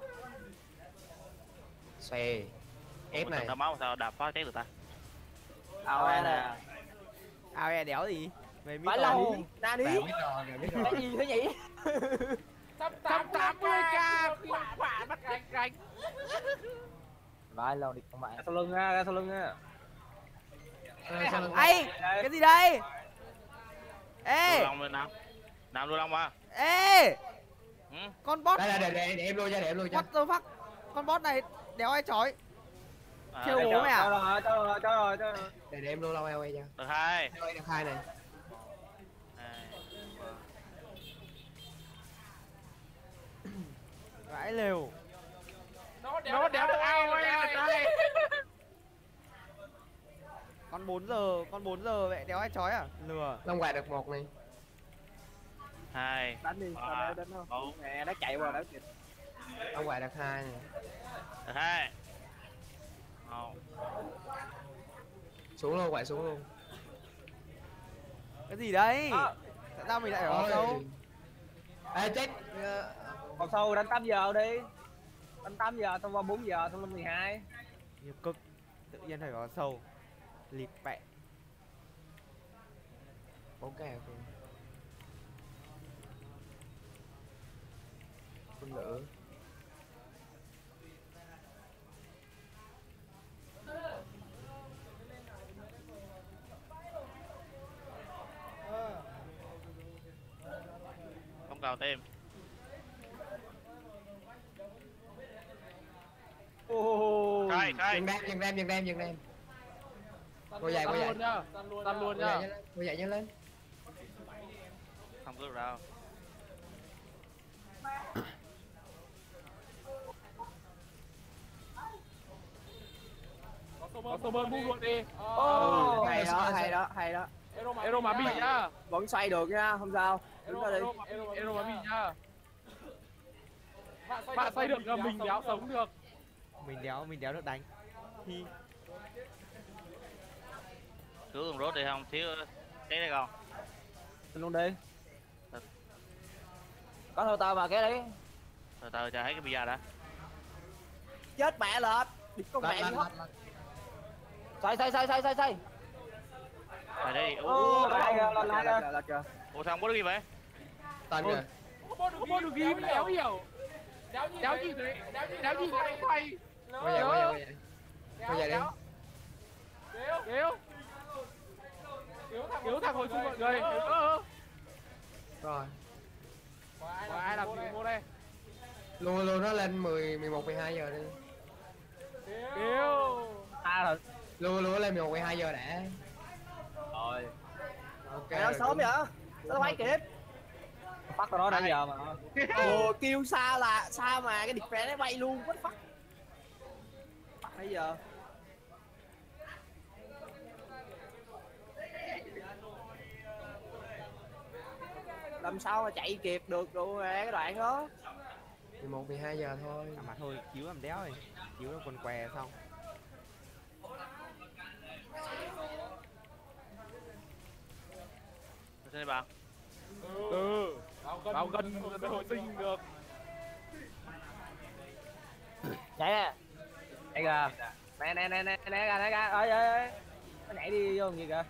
Xe ép này. tao máu sao đạp phá chết được ta Ao Ao nè. nè. Ao e đéo gì. Về Phải lâu. Ra đi. Cái gì thế nhỉ? Trăm tám mươi k quả quả bắt cánh cánh. Phải lâu đi con mẹ. Ra sau lưng nha, ra sau lưng nha. Ây, cái gì đây? Ê. Đuôi long lên nào. Nào đuôi long mà. Ê. Ừ? Con boss. Đây là để để để em lui cho, để em lui cho. What the fuck? Con boss này đéo ai chói. À, Trêu bố mày à? Cho rồi, cho rồi, cho rồi, cho rồi. Để để em lui long eo cho. Được hai. Được hai này. Vãi lều. Nó đéo được ao ơi. Con bốn giờ, con bốn giờ vậy đéo ai chói à? Lừa. Long quạt được một này. Hai. Đánh đi, ba, còn đây đánh không? bốn. Nè, nó chạy qua đó kìa. Long quạt được hai này. Được hai. Một. Xuống luôn, quạt xuống luôn. Cái gì đấy? À. Tại sao mình lại ở Ôi. sâu? Ê chết. Còn sâu đánh tám giờ đi. Đánh tám giờ, xong vào bốn giờ, xong lên mười hai. Nhiều cực. Tự nhiên phải có sâu. Lịp bẹ. Ok ok. Con lửa. Không cầu thêm. Oh. Khai, khai. Dừng đem, dừng đem, dừng đem, dừng đem. Cô dậy, cô dậy. Luôn nhá. Tan luôn nhá. Cô dậy nhanh lên. Không được đâu. Có sâu bơn bung luôn đi. Oh, hay đó, hay đó, hay đó. Ero mà bị nhá. Vẫn xoay được nha, không sao. Đứng ra đi. Ero mà bị nhá. Bạn xoay được là mình đéo sống được. Mình đéo, mình đéo được đánh. Hi. Cứ con rốt đi không, thiếu cái đây còn. Luôn đi. Có thôi tao mà cái đấy. Từ từ cho thấy cái pizza đã. Chết mẹ lợt. Đi con mẹ đi hết. Xoay xoay xoay xoay xoay xoay. Rồi đi. Ô, lại kìa, lại kìa. Ủa sao không có được gì vậy? Tên kìa. Không có được ghi đéo hiểu. Đéo gì đấy, đéo gì đấy quay. Cô dậy, cô dậy, cô dậy. Cô dậy đi. Kéo. Kéo thằng hồi xung mọi người. Rồi. Có ai làm gì vô đây? Luôn luôn nó lên mười, mười một, mười hai giờ đi. Kéo. À rồi. Luôn luôn nó lên mười một, mười hai giờ đã. Rồi. Ok. Mày nói sớm vậy? Sao quay kịp? Bắt tao nói đã giờ mà. Ồ, kêu xa là xa mà cái defense nó bay luôn, what the fuck. Bắt bây giờ. Làm sao mà chạy kịp được rồi cái đoạn đó. mười một, mười hai giờ thôi. À mà thôi, cứu làm đéo rồi. Cứu nó quần què xong. Thế bạn. Ừ. Vào gần gần hồi sinh được. Nhảy nè. Nhảy kìa. Nè nè nè nè nè kìa nè kìa. Ơi ơi ơi. Nó nhảy đi vô làm gì kìa.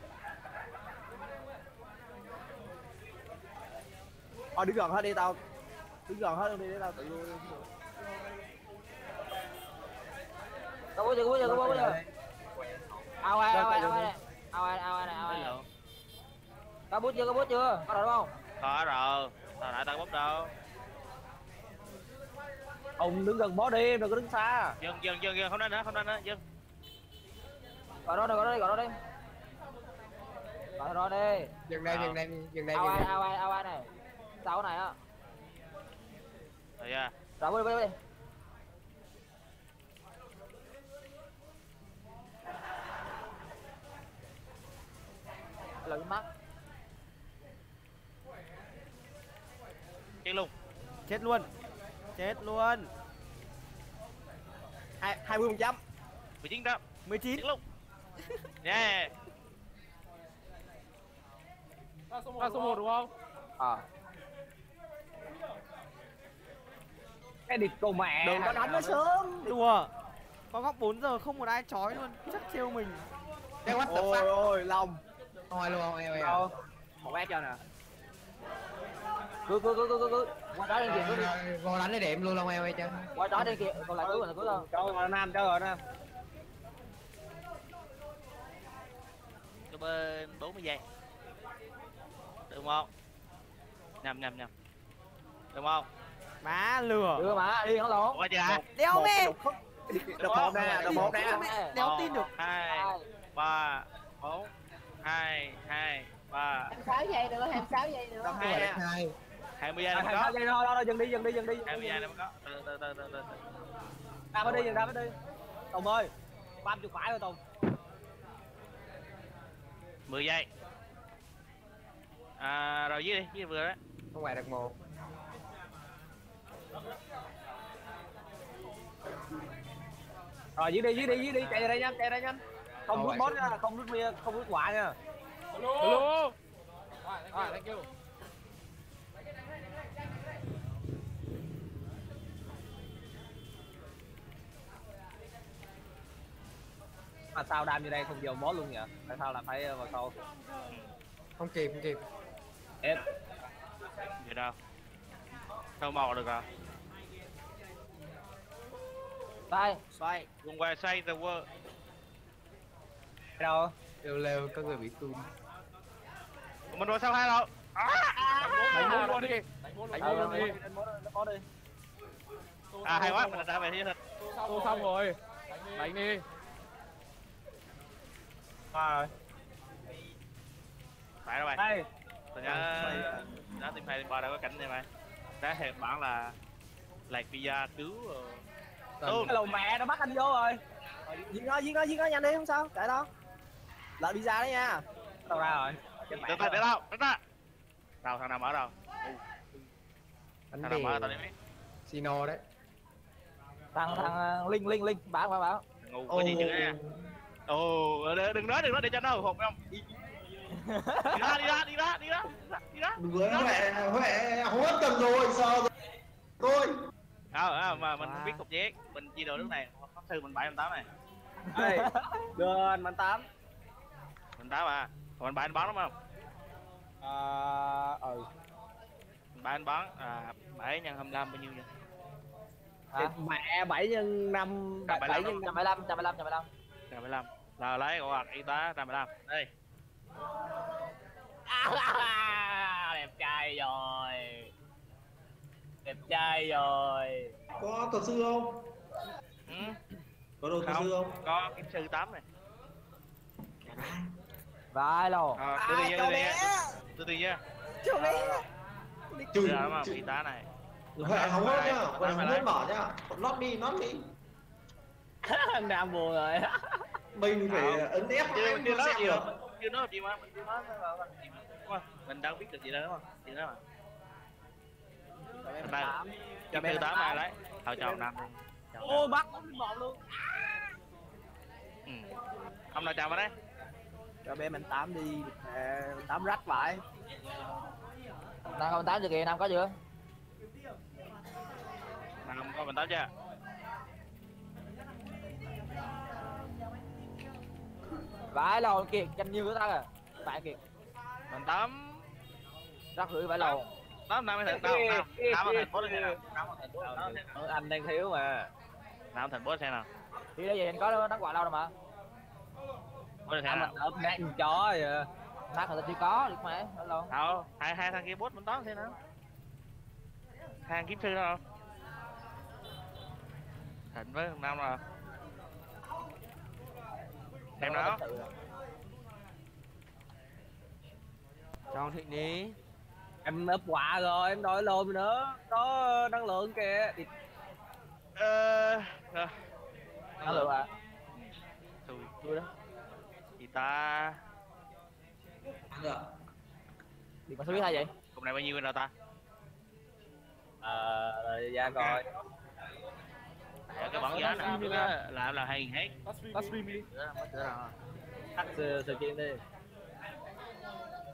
Thôi đứng gần hết đi tao. Đứng gần hết luôn đi để tao tự lui. Có bố chưa, có bố chưa, có bố chưa. Ao ai, ao ai, ao ai này. Ao ai, ao ai này, ao ai này. Có bút chưa, có bút chưa? Có rồi đúng không? Có rồi. Tao đã tao bút đâu. Ông đứng gần bó đi, đừng có đứng xa. Dừng dừng dừng dừng không nên nữa, không nên nữa, dừng. Gọi đó đi, gọi đó đi, gọi đó đi. Gọi đó đi. Dừng đây, dừng đây, dừng đây. Ao ai, ao ai, ao ai này. Sao cái này á. Rồi nha. Rồi bút đi, bút đi. Lật mắt. Chết luôn. Chết luôn. Chết luôn. Hai hai mươi phần trăm. mười chín trăm. mười chín. Chết luôn. Yeah. Ra số một đúng không? Ờ. À. Cái địt cô mẹ. Đừng có đánh nó sớm. Đùa. Có góc bốn giờ không một ai chói luôn. Chắc trêu mình. Cái what the fuck. Ôi ôi Long. Thôi luôn, eo eo. Đâu? Một ép cho nè. Cứ cứ cứ cứ cứ. Qua đó đi kìa, cứ đi. Vô đánh để điểm luôn Long eo eo cho. Qua đó đi kìa, còn lại cứ là cứ đâu. Cho rồi Nam, cho rồi Nam. đôi bên bốn mươi giây. Được không? Nhầm nhầm nhầm. Được không? Má lừa. Đưa mà đi nó lộn. Ủa chưa? Đéo mê. Được một nè, được một nè. Đéo tin được. Hai, ba, bốn, hai, hai, ba. hai mươi sáu giây nữa, hai mươi sáu giây nữa. Hai nè. hai mươi giây nữa Hai có. giây thôi, thôi dừng đi, dừng đi, dừng đi. hai mươi giây nữa có. Từ từ từ từ từ. Ra mới đi, dừng ra mới đi. Tùng ơi, bám chuột phải thôi Tùng. mười giây. À rồi dưới đi, dưới vừa đấy. Không ngoài được một. Rồi dưới đi, dưới đi, dưới đi, chạy ra đây nhanh, chạy ra nhanh. Không rút boss nha, không rút bia, không rút quả nha. Hello. Hello. Rồi, thank you. Mà sao đam như đây không vô boss luôn nhỉ? Tại sao là phải vào sau? Không kịp, không kịp. Ép. Vậy đâu? Không mò được rồi. Đây, xoay. Cùng qua xoay the world. Đâu? Leo leo có người bị cùm. Mình vào sau hai đâu? Đánh môn luôn đi. Đánh môn luôn đi. Đánh môn đi. À hay quá, mình đã về thế thật. Tô xong rồi. Đánh đi. Rồi. Phải đâu mày. Đây. Tôi nhớ nó tìm hai tìm ba đâu có cảnh này mày. Đã hẹp bản là lạc pizza cứu Cái lầu mẹ nó bắt anh vô rồi. Giết nó, giết nó, giết nó nhanh đi, không sao, chạy đó. Lợn đi ra đấy nha. Đâu ra rồi? Từ từ để đâu, đánh ra. Đâu thằng nào mở đâu? Đánh Thằng nào mở tao đi biết. Sino đấy. Thằng thằng Linh Linh Linh bảo bảo bảo. Ngu có gì chứ nha. Ồ, đừng nói đừng nói để cho nó hụt không. Đi ra đi ra đi ra đi ra đi ra. Với Huệ Huệ hốt cầm rồi sao rồi. Tôi. À, mà mình không biết cục giết, mình chia đồ lúc này, pháp sư mình bảy tám này. Ê, đưa anh bánh tám. Mình tám à, còn mình bảy anh bắn đúng không? À, ừ. Mình bảy anh bắn, à, bảy nhân hai mươi lăm bao nhiêu nhỉ? À, mẹ bảy nhân năm, bảy nhân trăm bảy mươi lăm, trăm bảy mươi lăm, trăm bảy mươi lăm. trăm bảy mươi lăm, là lấy gọi y tá trăm bảy mươi lăm, đây. Đẹp trai rồi. Đẹp trai rồi. Có thuật sư không? Ừ. Có đồ thuật sư không? Có kiếm sư tám này. Vai lô. À, đưa đi đưa đi đưa đi nha. Cho bé. Đưa ra mà y tá này. Huệ không hết nhá, Huệ không hết mở nhá. Not me, not me. Anh Nam buồn rồi. Mình phải ấn ép Chưa chưa nó nói xem gì được. mà, chưa nói gì mà, mình chưa nói mà. Mình đâu biết được gì đâu đúng không? Gì đó mà. Cho bé tám ai lấy. Thôi cho năm đi. Ô bắt một luôn. Ừ. Ông nào chào vào đây. Cho bé mình tám đi, à, tám rách vậy. Nam không tám chưa kìa, Nam có chưa? Nam có mình tám chưa? Vãi lồ kìa, canh như của ta à. Phải kìa. Mình tám. Rắc rưỡi vãi lồ. Tám năm thành đâu? Tám ở thành phố đây nào? Tám ở thành phố. Anh đang thiếu mà. Tám thành phố xem nào. Thì đây gì anh có đánh quả đâu đâu mà. Bố xem Anh nào. ốp nát chó vậy. Nát người ta chưa có được mà. Hello. Đâu, hai hai thằng kia bốt mình toán xem nào. Thằng kiếm sư đâu? Thịnh với thằng Nam rồi. Em đó. Cho Thịnh đi. Em ốp quả rồi, em đổi lồn nữa. Có năng lượng kìa. Đi. Ờ... Rồi. Năng lượng à? Xui. Xui đó. Thì ta... Được. Đi mà sao biết hay vậy? Cục này bao nhiêu đâu ta? Ờ... Rồi ra coi. Để cái bảng giá này là là hai nghìn hết. Tắt stream đi. Mất nữa rồi. Tắt stream đi.